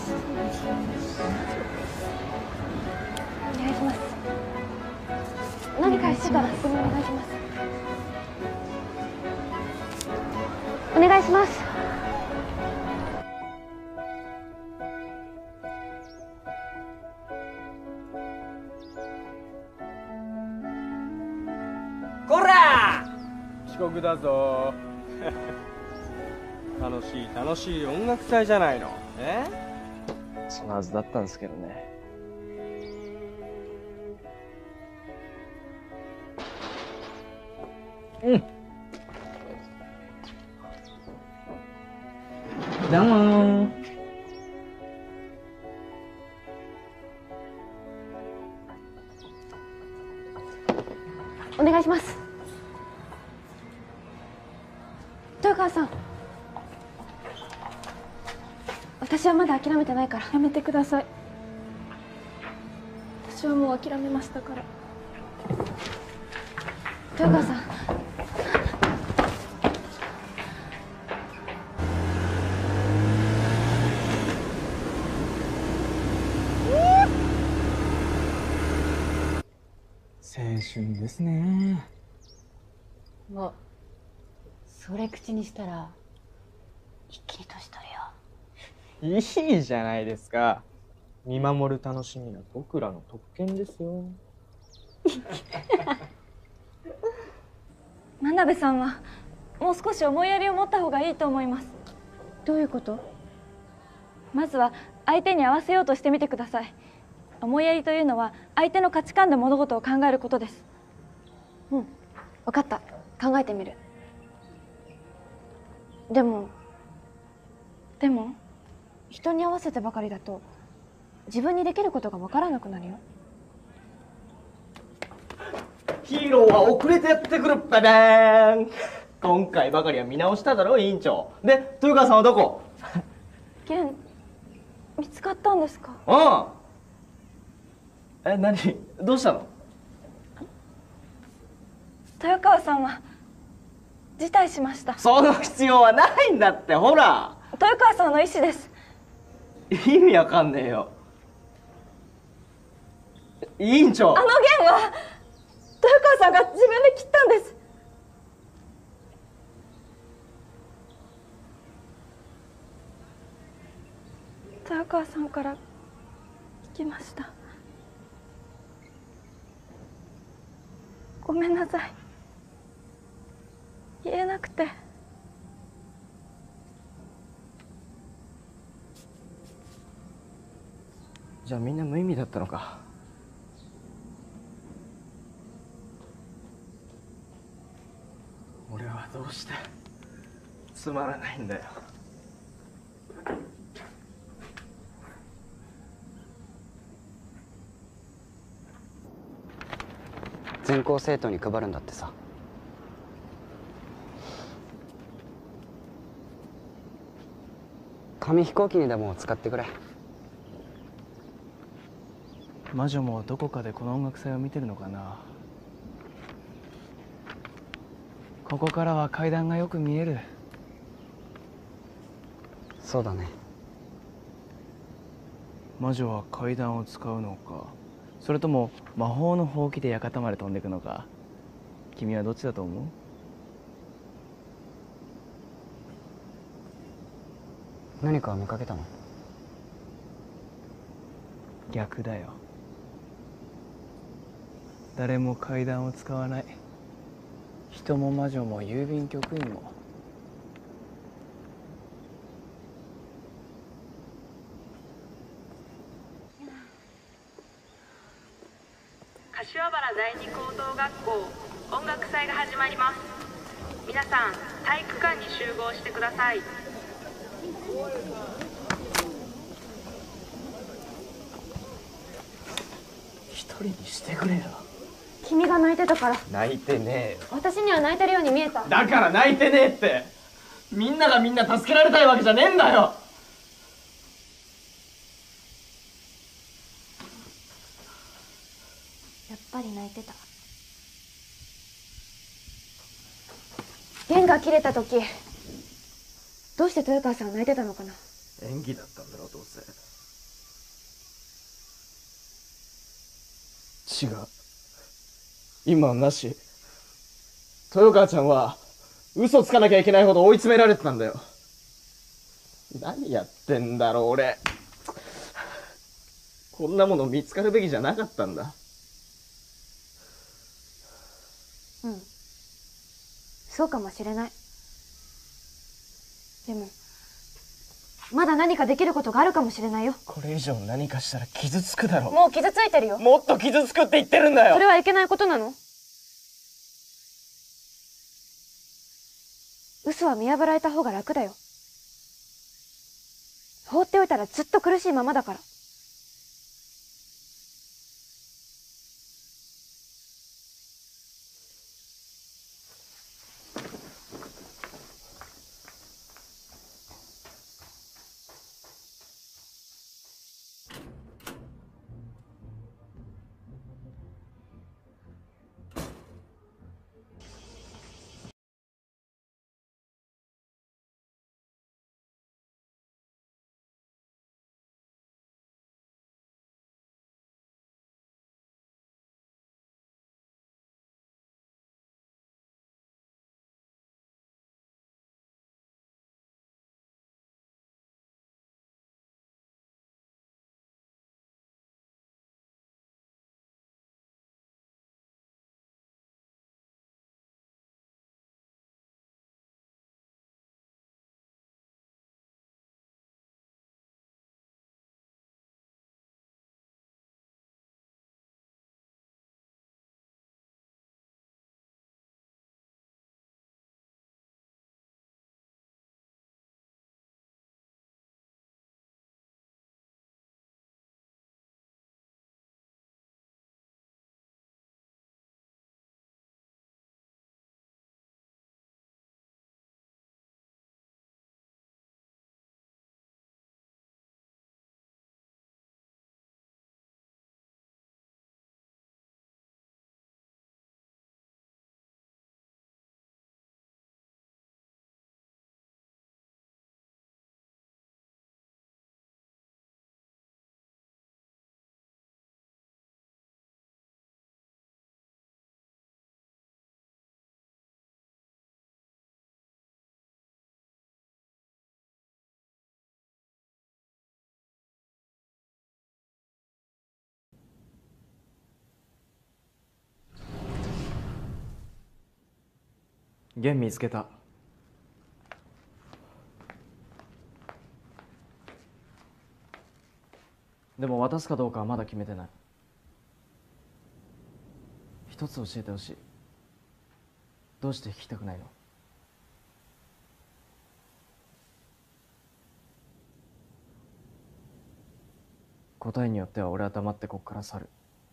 お願いします。何かしてたらすぐにお願いします。お願いします。 こら遅刻だぞ楽しい楽しい音楽祭じゃないの。えそのはずだったんですけどね。うん。 どうもー。 お願いします。豊川さん、私はまだ諦めてないから。 やめてください。私はもう諦めましたから。 豊川さん、 青春ですね。 もうそれ口にしたら一気に年取るよ。 いいじゃないですか。見守る楽しみは僕らの特権ですよ。 真鍋さんはもう少し思いやりを持った方がいいと思います。 どういうこと？ まずは相手に合わせようとしてみてください。思いやりというのは相手の価値観で物事を考えることです。 うん、分かった。考えてみる。でもでも人に合わせてばかりだと自分にできることが分からなくなるよ。 ヒーローは遅れてやってくるババーン。今回ばかりは見直しただろ、委員長。で、豊川さんはどこ？ 剣見つかったんですか？ うん。え、何？どうしたの？ 豊川さんは辞退しました。 その必要はないんだって、ほら。 豊川さんの意思です。 意味わかんねえよ。委員長。 あの弦は豊川さんが自分で切ったんです。豊川さんから聞きました。ごめんなさい。言えなくて。 じゃあみんな無意味だったのか。俺はどうしてつまらないんだよ。 全校生徒に配るんだってさ。紙飛行機にでも使ってくれ。 魔女もどこかでこの音楽祭を見てるのかな。ここからは階段がよく見える。 そうだね。 魔女は階段を使うのか、それとも魔法のほうきで館まで飛んでいくのか。君はどっちだと思う？ 何か見かけたの？ 逆だよ。誰も階段を使わない。人も魔女も郵便局員も。 柏原第二高等学校音楽祭が始まります。皆さん体育館に集合してください。 一人にしてくれよ。 君が泣いてたから。 泣いてねえよ。 私には泣いてるように見えた。 だから泣いてねえって。みんながみんな助けられたいわけじゃねえんだよ。 やっぱり泣いてた。弦が切れた時どうして豊川さんは泣いてたのかな。 演技だったんだろう、どうせ。違う、今はなし。豊川ちゃんは嘘つかなきゃいけないほど追い詰められてたんだよ。何やってんだろう俺。こんなもの見つかるべきじゃなかったんだ。 うん、そうかもしれない。でもまだ何かできることがあるかもしれないよ。 これ以上何かしたら傷つくだろう。 もう傷ついてるよ。 もっと傷つくって言ってるんだよ。 それはいけないことなの？嘘は見破られた方が楽だよ。 放っておいたらずっと苦しいままだから。 弦見つけた。でも渡すかどうかはまだ決めてない。一つ教えてほしい。どうして弾きたくないの？答えによっては俺は黙ってこっから去る。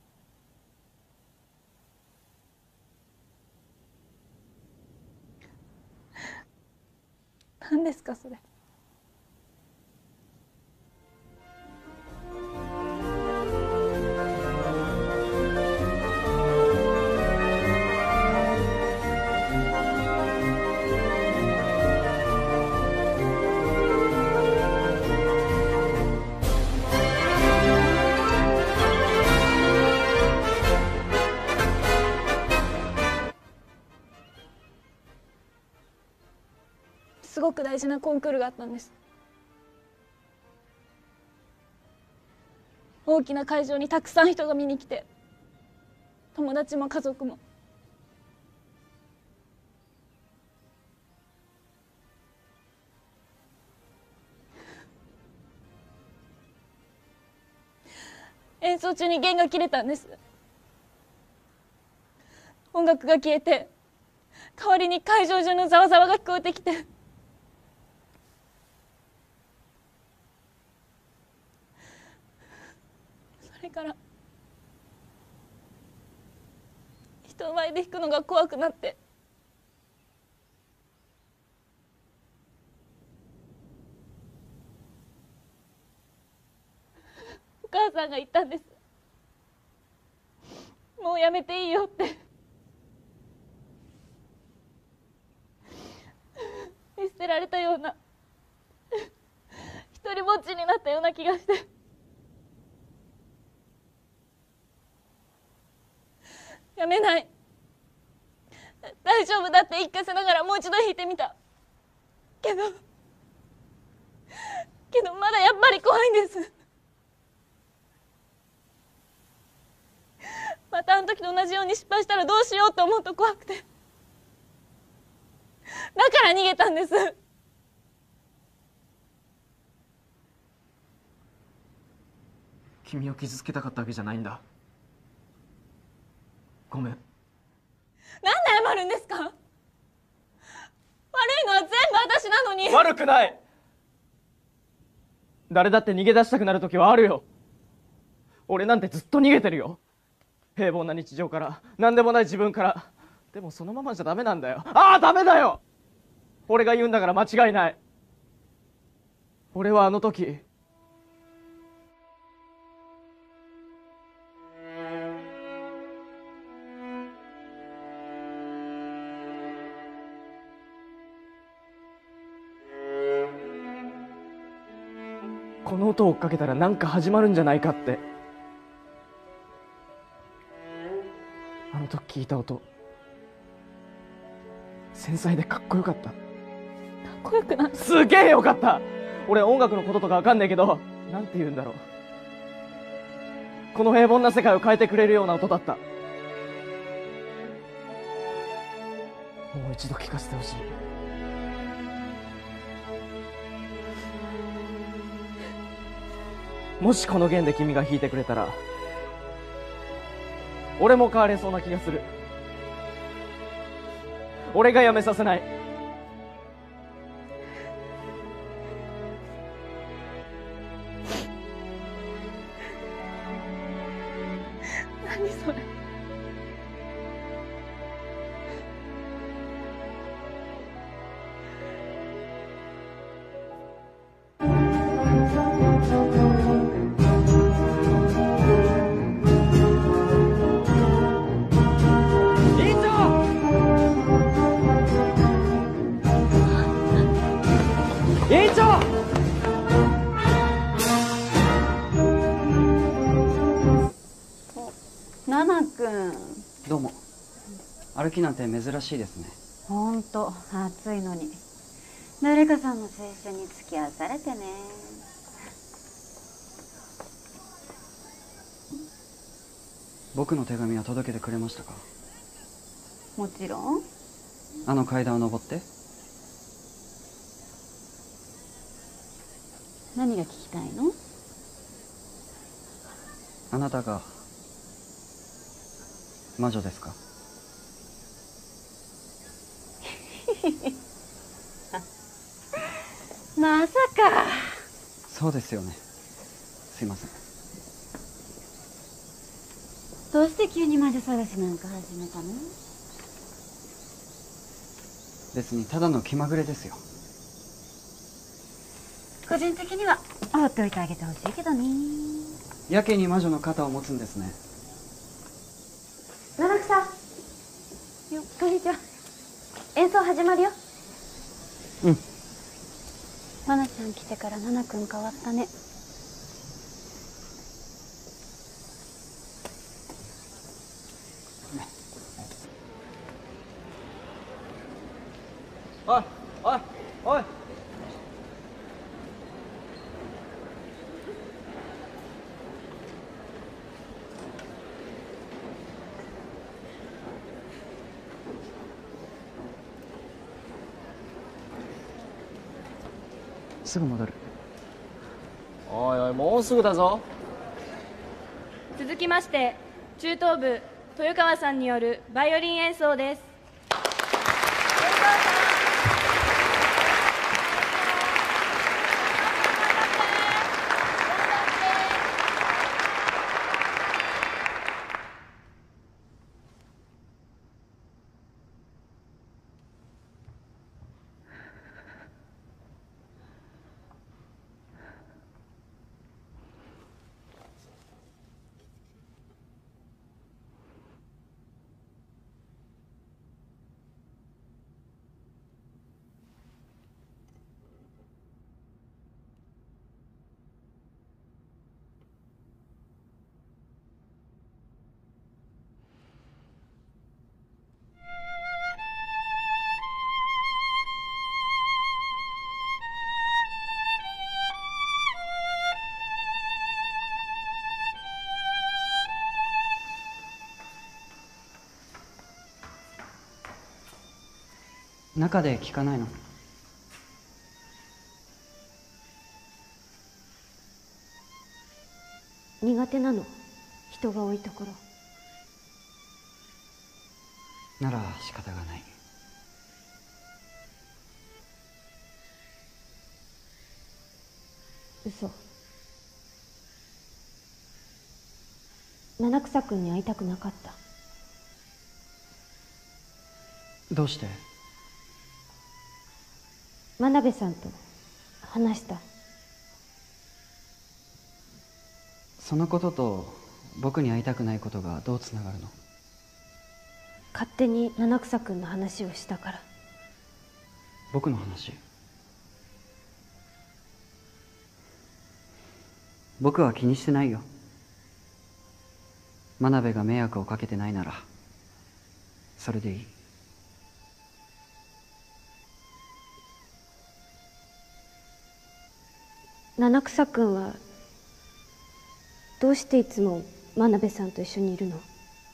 何ですかそれ。すごく大事なコンクールがあったんです。大きな会場にたくさん人が見に来て、友達も家族も。演奏中に弦が切れたんです。音楽が消えて、代わりに会場中のざわざわが聞こえてきて、それから人前で弾くのが怖くなって、お母さんが言ったんです。もうやめていいよって。見捨てられたような、一人ぼっちになったような気がして。やめない、大丈夫だって言い聞かせながらもう一度弾いてみたけどけどまだやっぱり怖いんです。またあの時と同じように失敗したらどうしようと思うと怖くて、だから逃げたんです。 君を傷つけたかったわけじゃないんだ。ごめん。 なんで謝るんですか？悪いのは全部私なのに。 悪くない。 誰だって逃げ出したくなる時はあるよ。俺なんてずっと逃げてるよ。平凡な日常から、何でもない自分から。でもそのままじゃダメなんだよ。ああ、ダメだよ。俺が言うんだから間違いない。俺はあの時この音を追っかけたらなんか始まるんじゃないかって。あの時聞いた音、繊細でかっこよかった。かっこよくない？ すげえよかった。俺音楽のこととかわかんないけど、なんて言うんだろう、この平凡な世界を変えてくれるような音だった。もう一度聞かせてほしい。もしこの弦で君が弾いてくれたら、俺も変われそうな気がする。俺がやめさせない。 何それ。 委員長！ ナナ君。 どうも。歩きなんて珍しいですね。 ほんと暑いのに誰かさんの青春に付き合わされてね。 僕の手紙は届けてくれましたか？ もちろん。 あの階段を登って。 何が聞きたいの？ あなたが魔女ですか？ まさか。 そうですよね。すいません。 どうして急に魔女探しなんか始めたの？ 別にただの気まぐれですよ。 個人的には放っておいてあげてほしいけどね。 やけに魔女の肩を持つんですね。 七草よ、こんにちは。演奏始まるよ。 うん。 マナちゃん来てからナナ君変わったね。 おいおいおい。すぐ戻る。おいおい、もうすぐだぞ。 続きまして中等部豊川さんによるバイオリン演奏です。 中で聞かないの？ 苦手なの、人が多いところ。 なら仕方がない。 嘘。七草くんに会いたくなかった。 どうして？ 真鍋さんと話した。 そのことと僕に会いたくないことがどうつながるの？ 勝手に七草くんの話をしたから。 僕の話？僕は気にしてないよ。真鍋が迷惑をかけてないならそれでいい。 七草くんはどうしていつも真鍋さんと一緒にいるの？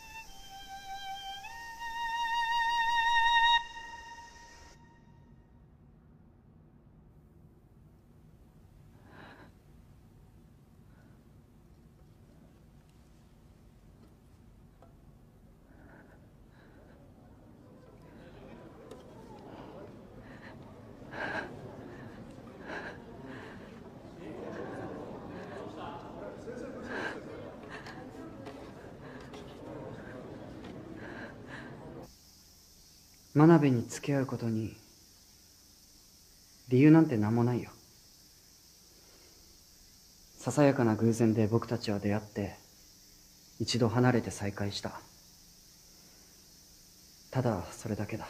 真鍋に付き合うことに理由なんて何もないよ。ささやかな偶然で僕たちは出会って一度離れて再会した。ただそれだけだ。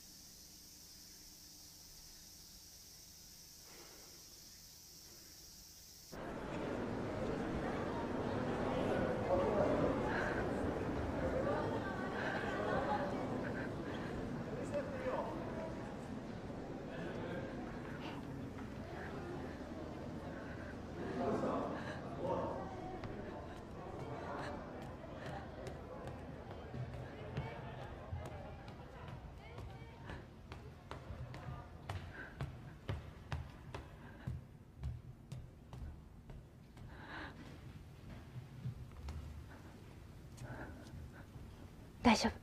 大丈夫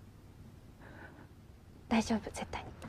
大丈夫、絶対に。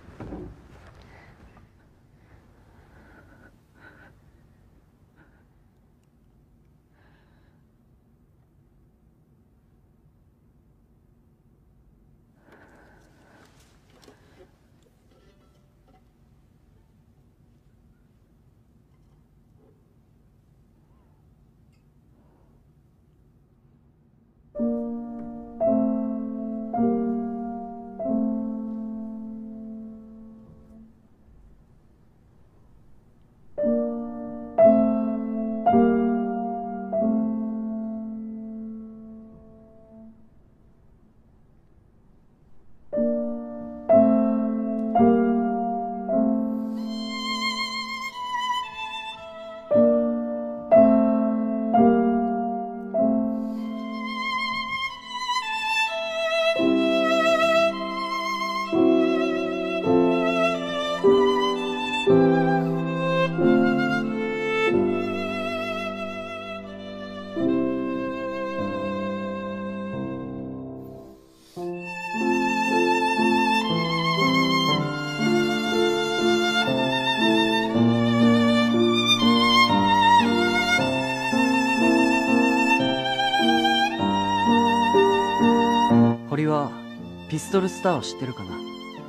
堀はピストルスターを知ってるかな？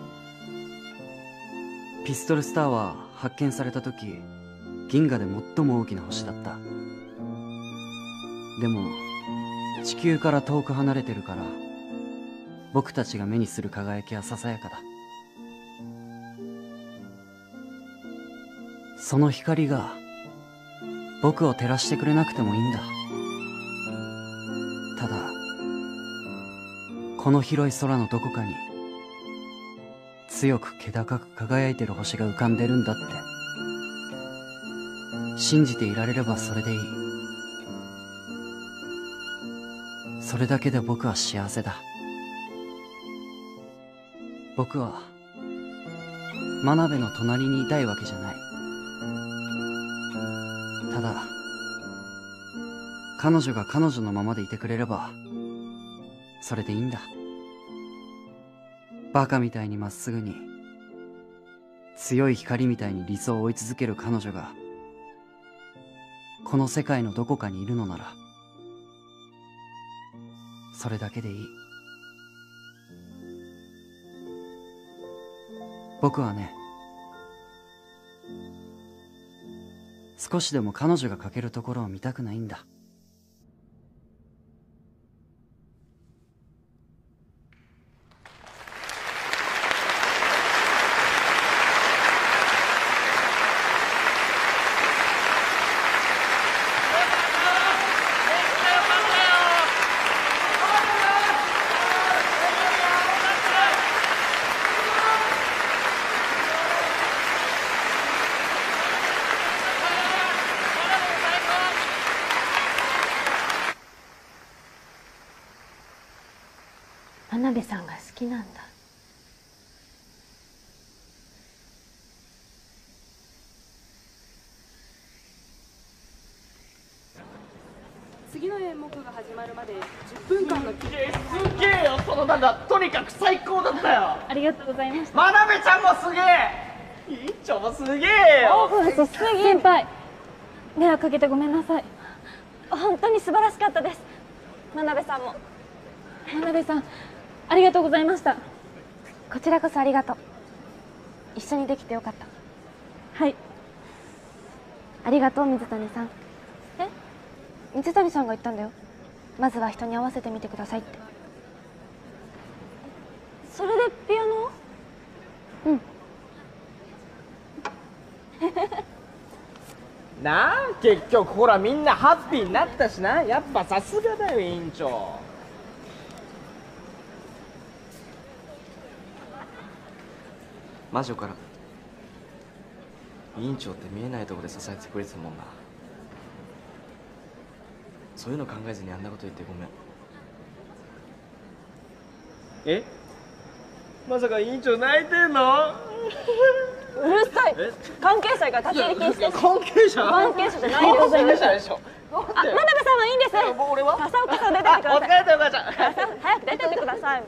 ピストルスターは発見された時銀河で最も大きな星だった。でも地球から遠く離れてるから僕たちが目にする輝きはささやかだ。その光が僕を照らしてくれなくてもいいんだ。ただこの広い空のどこかに強く気高く輝いてる星が浮かんでるんだって信じていられればそれでいい。それだけで僕は幸せだ。僕は真鍋の隣にいたいわけじゃない。ただ彼女が彼女のままでいてくれればそれでいいんだ。バカみたいにまっすぐに強い光みたいに理想を追い続ける彼女がこの世界のどこかにいるのなら、それだけでいい。僕はね、少しでも彼女が描けるところを見たくないんだ。 真鍋さんが好きなんだ。 次の演目が始まるまでじゅっぷんかんのすげえすげえよ、そのなんだ、とにかく最高だったよ。 ありがとうございました。 真鍋ちゃんもすげえ、委員長もすげえよ。 オープンしすぎ。先輩、迷惑かけてごめんなさい。本当に素晴らしかったです。真鍋さんも。 真鍋さん、ありがとうございました。 こちらこそありがとう。一緒にできてよかった。 はい。 ありがとう、水谷さん。 え？ 水谷さんが言ったんだよ。まずは人に合わせてみてくださいって。 それでピアノ？ うん。 なあ、結局ほらみんなハッピーになったしな。やっぱさすがだよ委員長。 魔女から委員長って見えないところで支えてくれてたもんな。そういうの考えずにあんなこと言ってごめん。 え、まさか委員長泣いてんの？ うるさい。関係者が立ち入り禁止です。 関係者？ 関係者じゃないです。 関係者でしょ。 あ、真鍋さんはいいんです。 俺は？ 朝岡さん出てってください。 お疲れ様、お母ちゃん。 早く出てってください。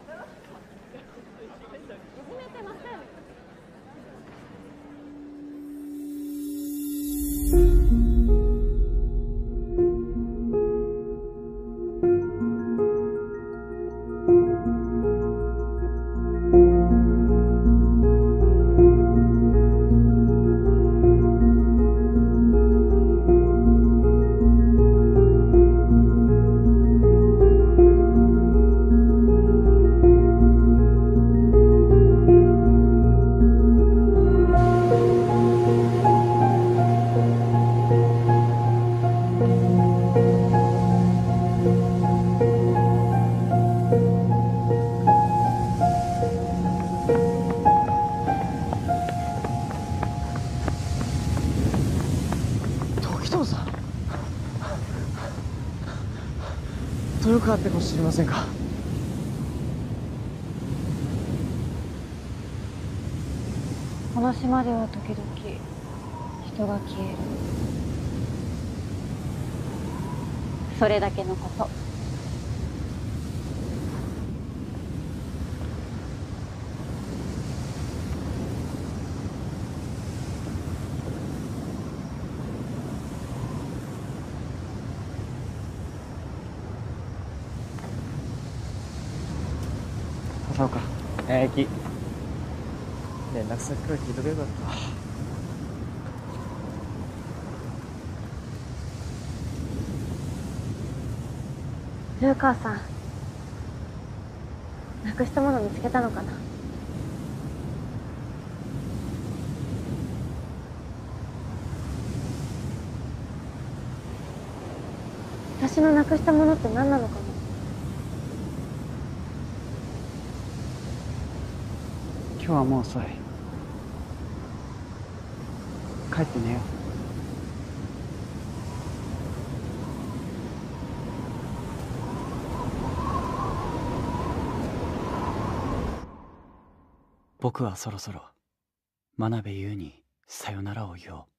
豊川って子知りませんか？ この島では時々人が消える。それだけのこと。 そうか、平気。連絡先から聞いとけばよかった。 古川さん、なくしたもの見つけたのかな？私のなくしたものって何なのかな？ 今日はもう遅い。帰って寝よう。僕はそろそろ真鍋優にさよならを言おう。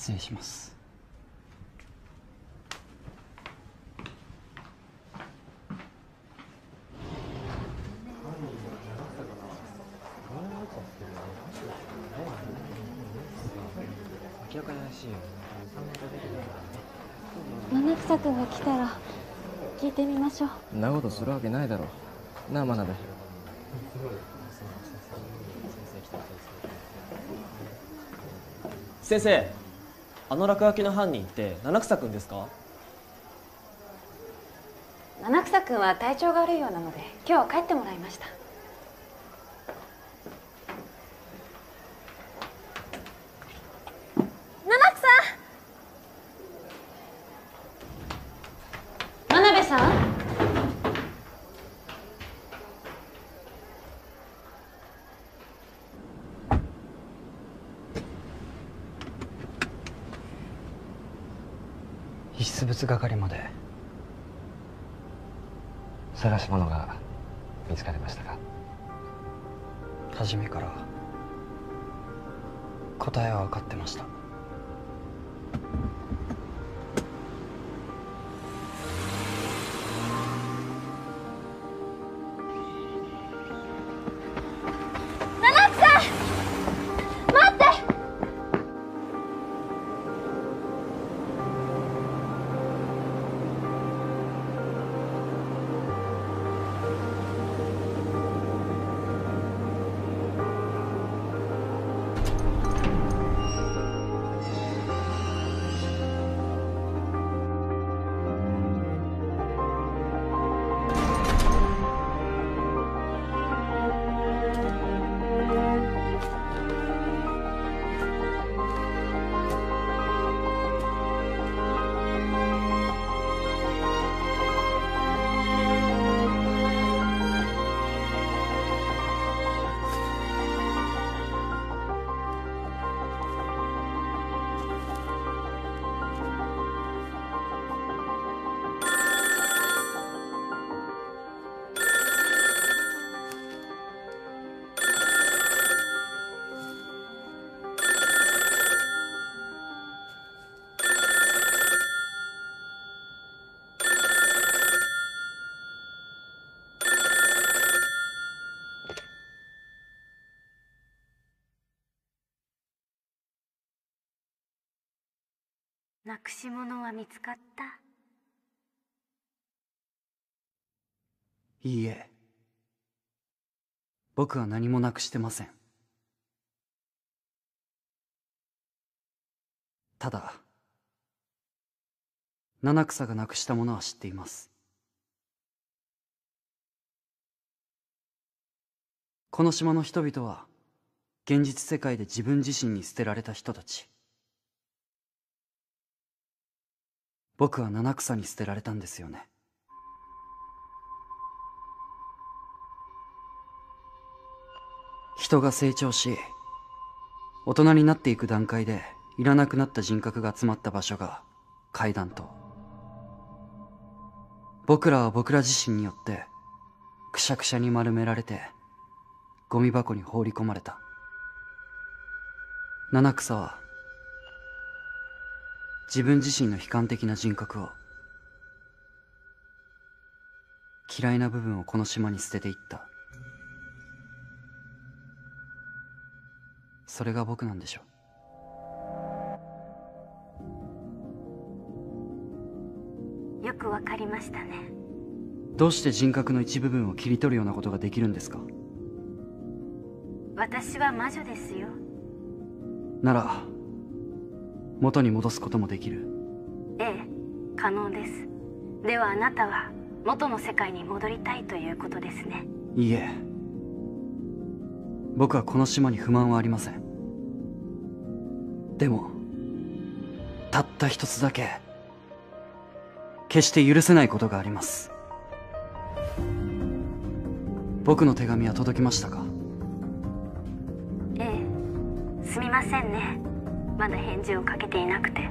失礼します。 明らかに怪しいよ。 七草くんが来たら聞いてみましょう。 そんなことするわけないだろ。なあ真鍋。 先生、あの落書きの犯人って七草くんですか？ 七草くんは体調が悪いようなので今日は帰ってもらいました。 七草。真鍋さん。 遺失物係まで。 探し物が見つかりましたか？ 初めから答えは分かってました。 七草、待って。 なくし物は見つかった？ いいえ、僕は何もなくしてません。ただ七草がなくしたものは知っています。この島の人々は現実世界で自分自身に捨てられた人たち。僕は七草に捨てられたんですよね。人が成長し大人になっていく段階でいらなくなった人格が集まった場所が階段と、僕らは僕ら自身によってくしゃくしゃに丸められてゴミ箱に放り込まれた。七草は自分自身の悲観的な人格を、嫌いな部分をこの島に捨てていった。それが僕なんでしょう。よくわかりましたね。 どうして人格の一部分を切り取るようなことができるんですか？ 私は魔女ですよ。 なら元に戻すこともできる。 ええ、可能です。ではあなたは元の世界に戻りたいということですね。 いいえ、僕はこの島に不満はありません。でもたった一つだけ決して許せないことがあります。僕の手紙は届きましたか？ ええ、すみませんね、まだ返事をかけていなくて。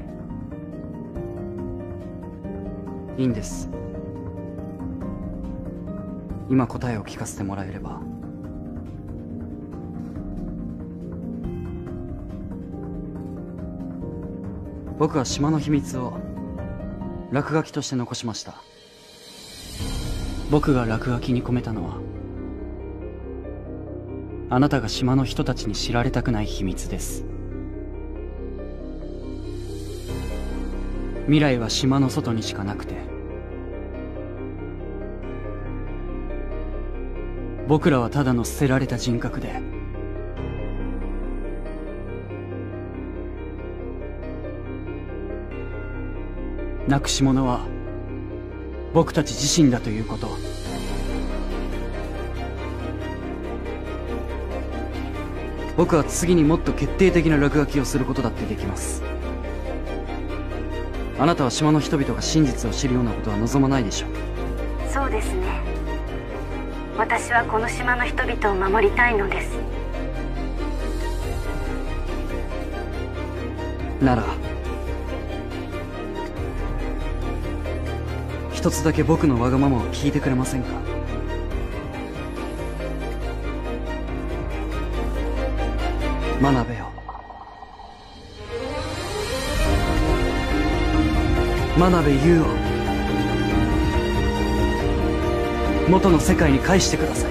いいんです。今答えを聞かせてもらえれば。 僕は島の秘密を落書きとして残しました。僕が落書きに込めたのは、あなたが島の人たちに知られたくない秘密です。未来は島の外にしかなくて、僕らはただの捨てられた人格で、なくし物は僕たち自身だということ。僕は次にもっと決定的な落書きをすることだってできます。あなたは島の人々が真実を知るようなことは望まないでしょう。 そうですね。私はこの島の人々を守りたいのです。 なら一つだけ僕のわがままを聞いてくれませんか？真鍋よ、真鍋優を元の世界に返してください。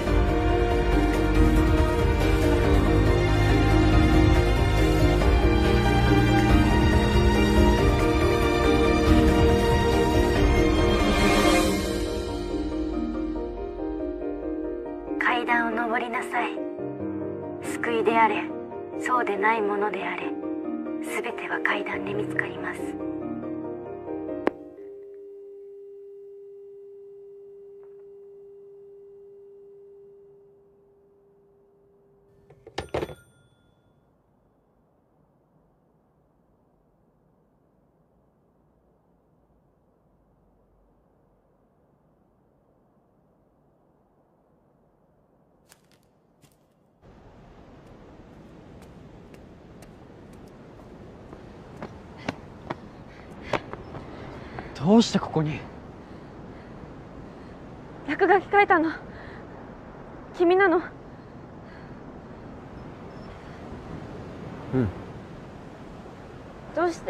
階段を上りなさい。救いであれ、そうでないものであれ、すべては階段で見つかります。 どうしてここに？ 落書き書いたの君なの？ うん。 どうして？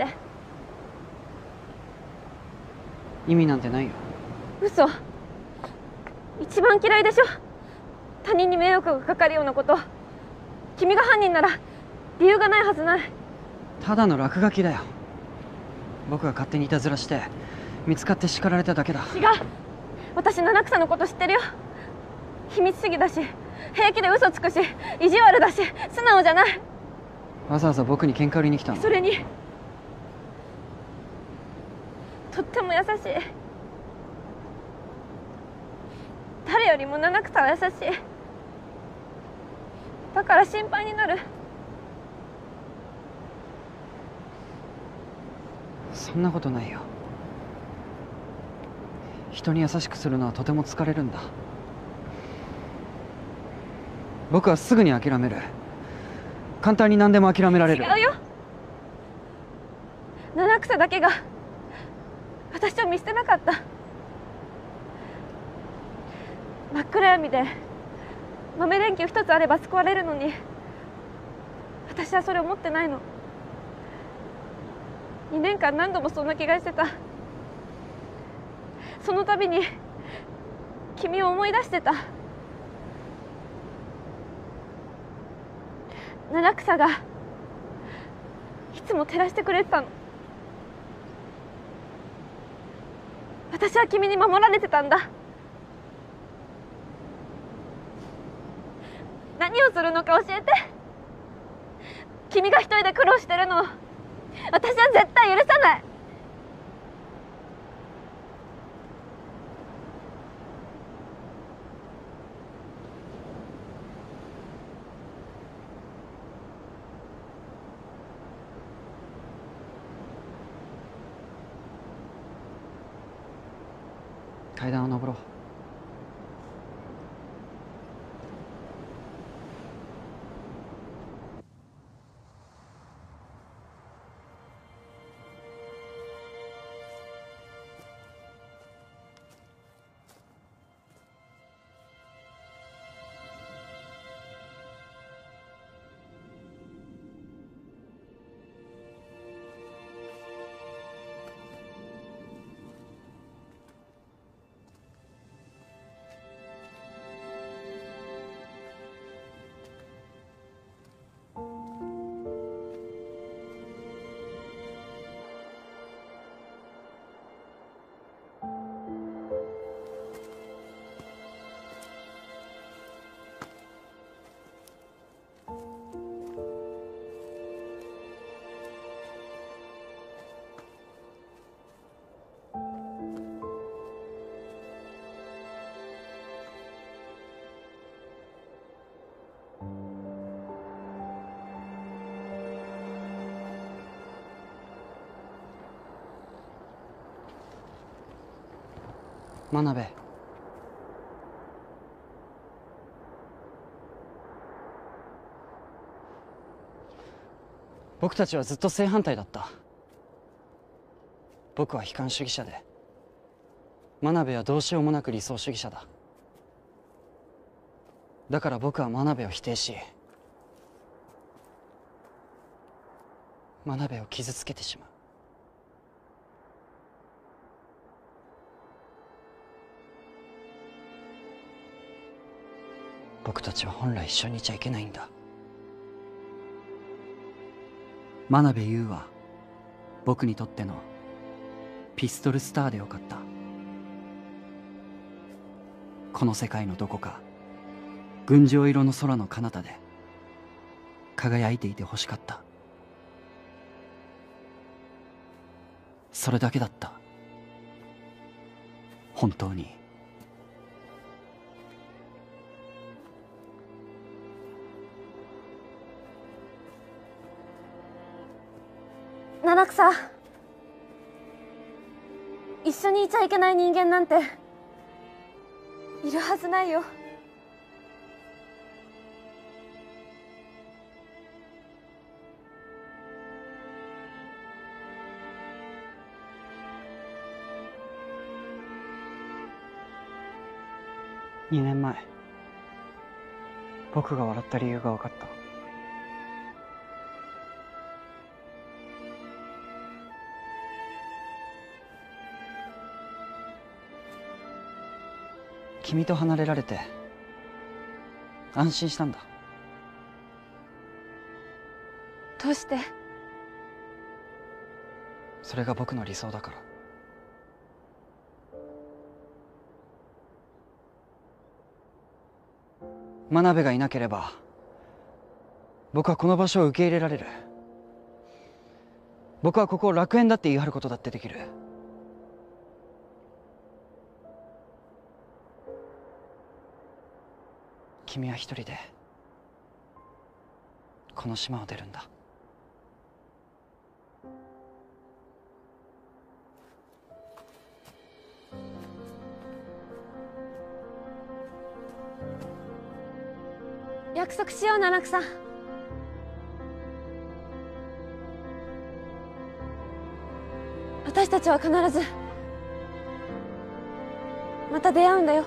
意味なんてないよ。 嘘。一番嫌いでしょ、他人に迷惑がかかるようなこと。君が犯人なら理由がないはずない。 ただの落書きだよ。僕が勝手にいたずらして見つかって叱られただけだ。 違う。私七草のこと知ってるよ。秘密主義だし、平気で嘘つくし、意地悪だし、素直じゃない。 わざわざ僕に喧嘩売りに来たの？ それにとっても優しい。誰よりも七草は優しい。だから心配になる。 そんなことないよ。人に優しくするのはとても疲れるんだ。僕はすぐに諦める。簡単に何でも諦められる。 違うよ。七草だけが私を見捨てなかった。真っ暗闇で豆電球一つあれば救われるのに、私はそれを持ってないの。にねんかん何度もそんな気がしてた。その度に君を思い出してた。七草がいつも照らしてくれてたの。私は君に守られてたんだ。何をするのか教えて。君が一人で苦労してるのを私は絶対許さない。 階段を登ろう。 真鍋、僕たちはずっと正反対だった。僕は悲観主義者で、真鍋はどうしようもなく理想主義者だ。だから僕は真鍋を否定し、真鍋を傷つけてしまう。僕たちは本来一緒にいちゃいけないんだ。真鍋優は僕にとってのピストルスターでよかった。この世界のどこか群青色の空の彼方で輝いていてほしかった。それだけだった。本当に。 七草、一緒にいちゃいけない人間なんているはずないよ。 にねんまえ、僕が笑った理由が分かった。君と離れられて安心したんだ。 どうして？ それが僕の理想だから。真鍋がいなければ僕はこの場所を受け入れられる。僕はここを楽園だって言い張ることだってできる。君は一人でこの島を出るんだ。 約束しよう、七草。私たちは必ずまた出会うんだよ。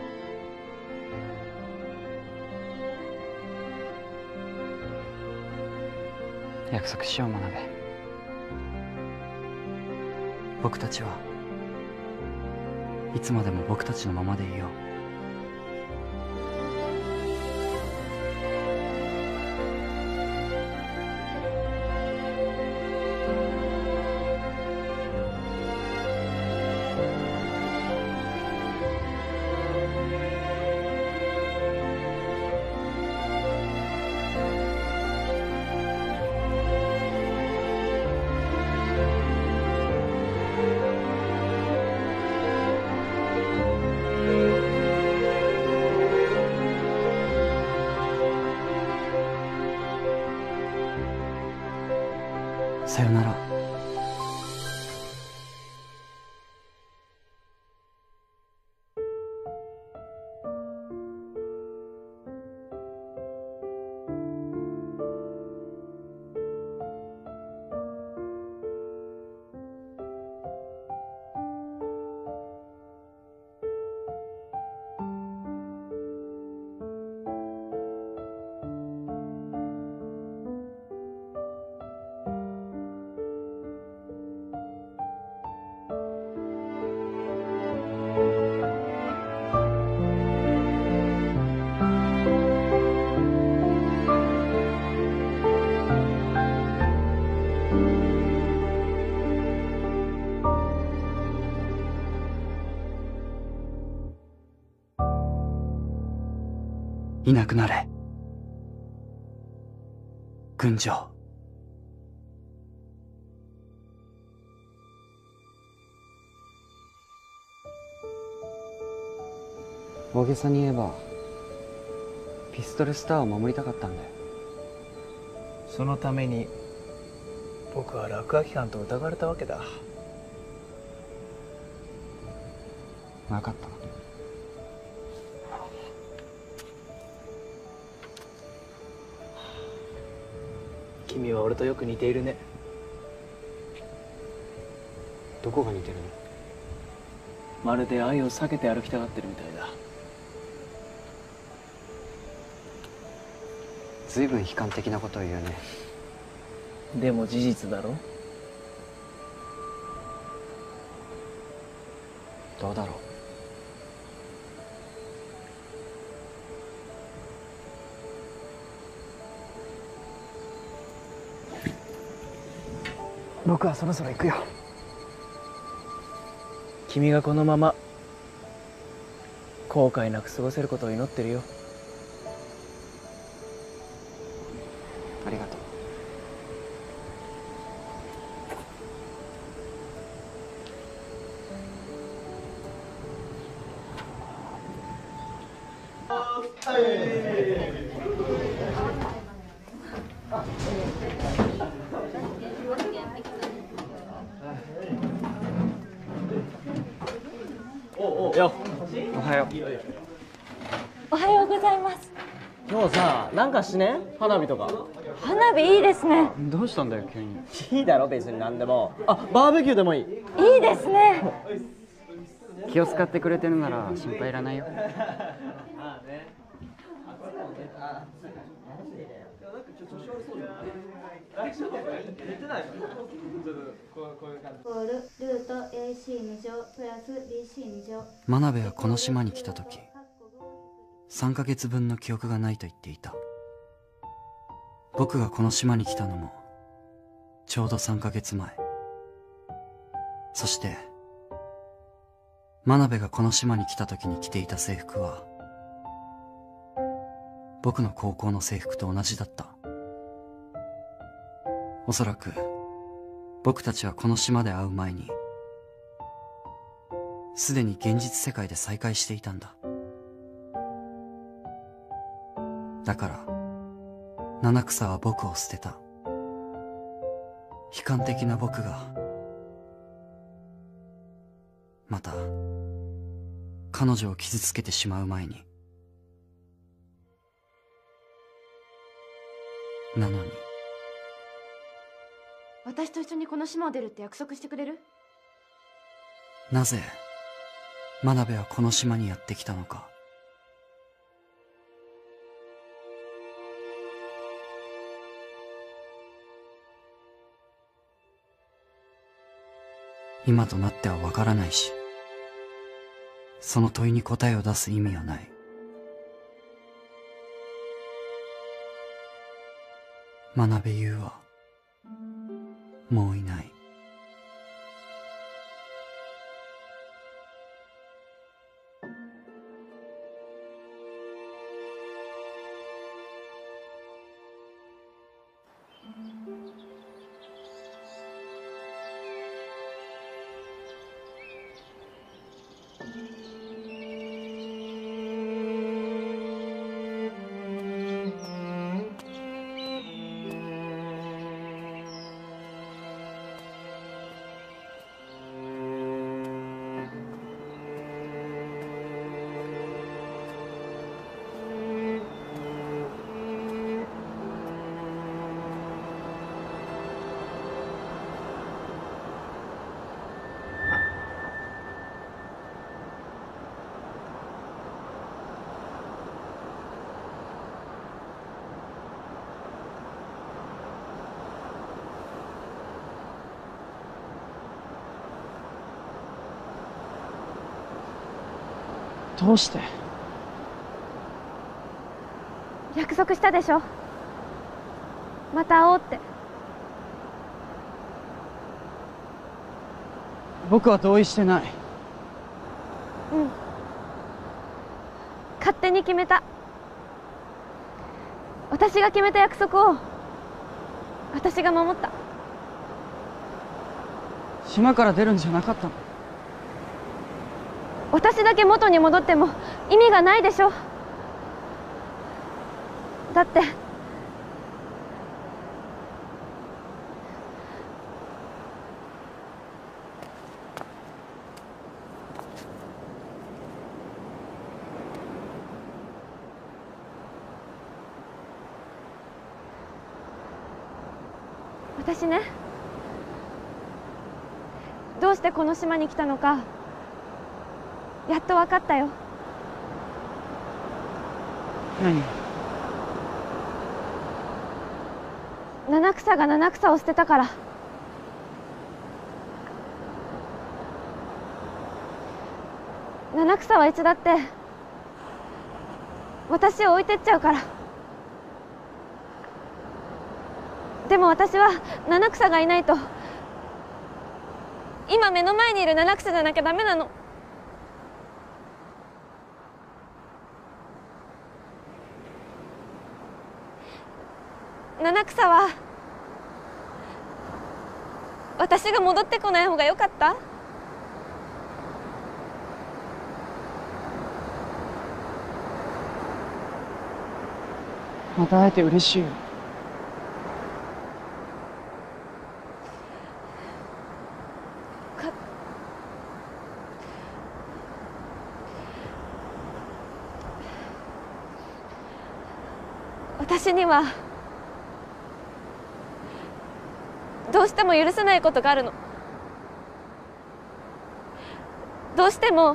約束しよう、真鍋。僕たちはいつまでも僕たちのままでいよう。さよなら。いなくなれ、群青。大げさに言えばピストルスターを守りたかったんだよ。 そのために僕は落書き犯と疑われたわけだ。 分かった。 君は俺とよく似ているね。 どこが似てるの？ まるで愛を避けて歩きたがってるみたいだ。 随分悲観的なことを言うね。 でも事実だろ。 どうだろう。 僕はそろそろ行くよ。君がこのまま後悔なく過ごせることを祈ってるよ。 ありがとう。 よ、 おはよう。 おはようございます。 今日さ、なんかしね？花火とか。 花火いいですね。 どうしたんだよ急に。 いいだろ別に何でも。あ、バーベキューでもいい。 いいですね。 気を使ってくれてるなら心配いらないよ。真鍋はこの島に来た時、さんかげつぶんの記憶がないと言っていた。僕がこの島に来たのもちょうどさんかげつまえ。そして真鍋がこの島に来た時に着ていた制服は僕の高校の制服と同じだった。おそらく僕たちはこの島で会う前にすでに現実世界で再会していたんだ。だから七草は僕を捨てた。悲観的な僕がまた彼女を傷つけてしまう前に。なのに私と一緒にこの島を出るって約束してくれる？ なぜ真鍋はこの島にやってきたのか。今となってはわからないし、その問いに答えを出す意味はない。真鍋優はもういない。 どうして？ 約束したでしょ、また会おうって。 僕は同意してない。 うん、勝手に決めた。私が決めた約束を私が守った。 島から出るんじゃなかったの？ 私だけ元に戻っても意味がないでしょ。だって私ね、どうしてこの島に来たのかやっと分かったよ。 何？ 七草が七草を捨てたから。七草はいつだって私を置いてっちゃうから。でも私は七草がいないと、今目の前にいる七草じゃなきゃダメなの。七草は私が戻ってこない方がよかった？ また会えて嬉しいよ。 私にはどうしても許せないことがあるの。どうしても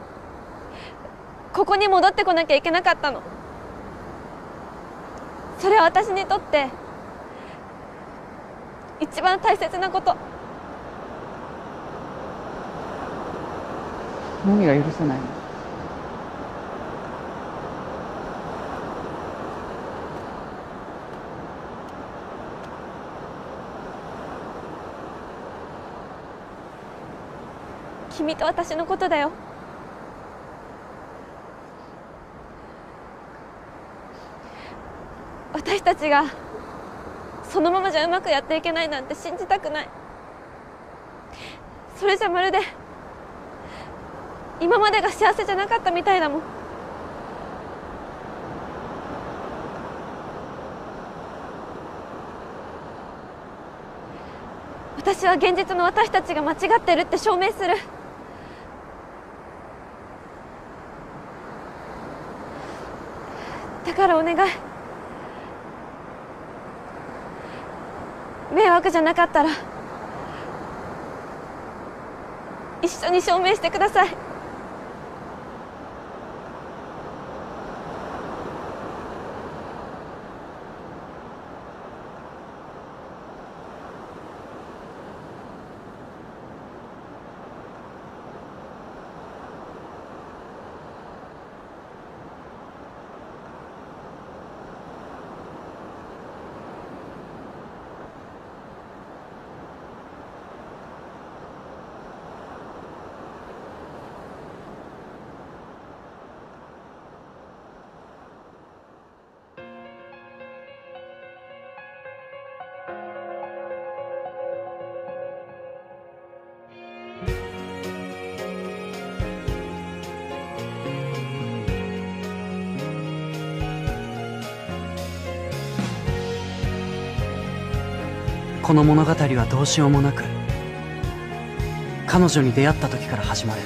ここに戻ってこなきゃいけなかったの。それは私にとって一番大切なこと。 何が許せないの？ 君と私のことだよ。私たちがそのままじゃうまくやっていけないなんて信じたくない。それじゃまるで今までが幸せじゃなかったみたいだもん。私は現実の私たちが間違ってるって証明する。だからお願い、迷惑じゃなかったら一緒に証明してください。 この物語はどうしようもなく彼女に出会った時から始まる。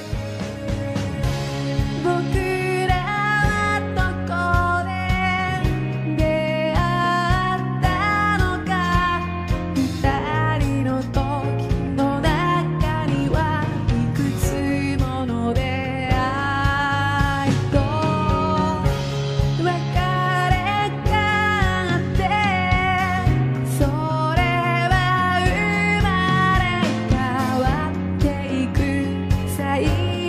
最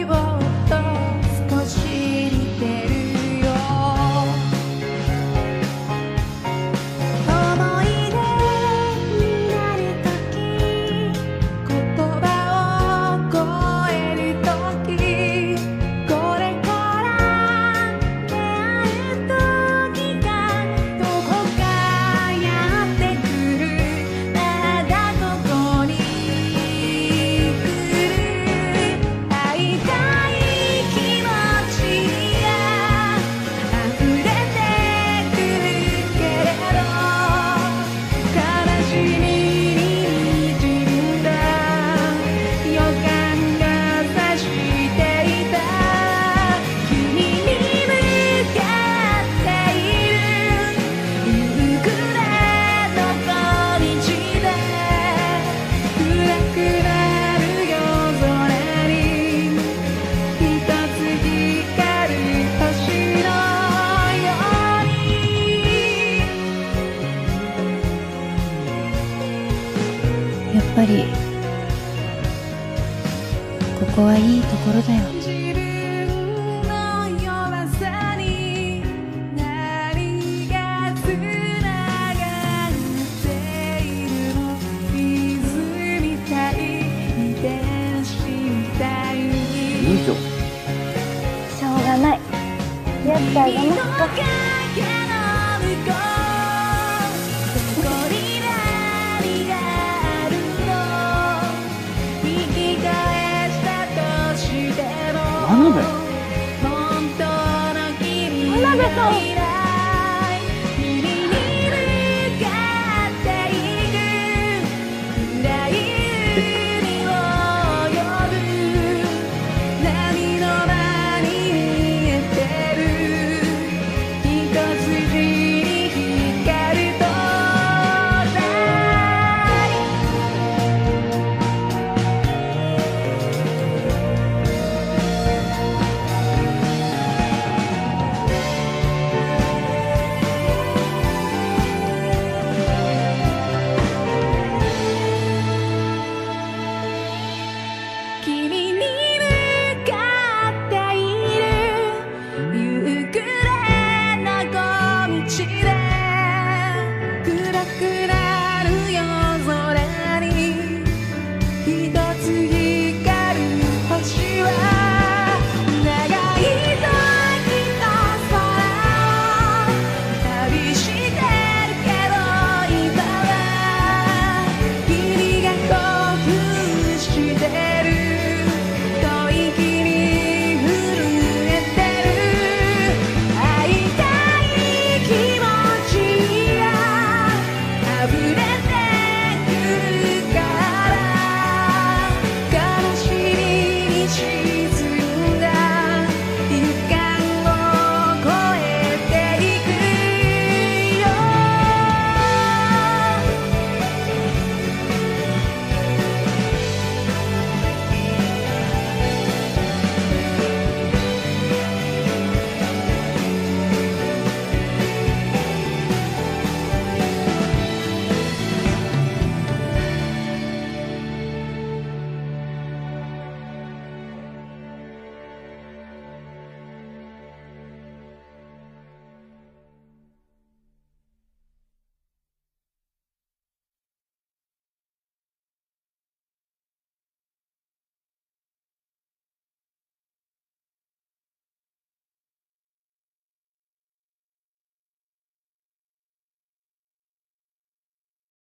ぱりここはいいところだよ。 委員長、 しょうがない。やってあげますか。 真鍋真鍋さん。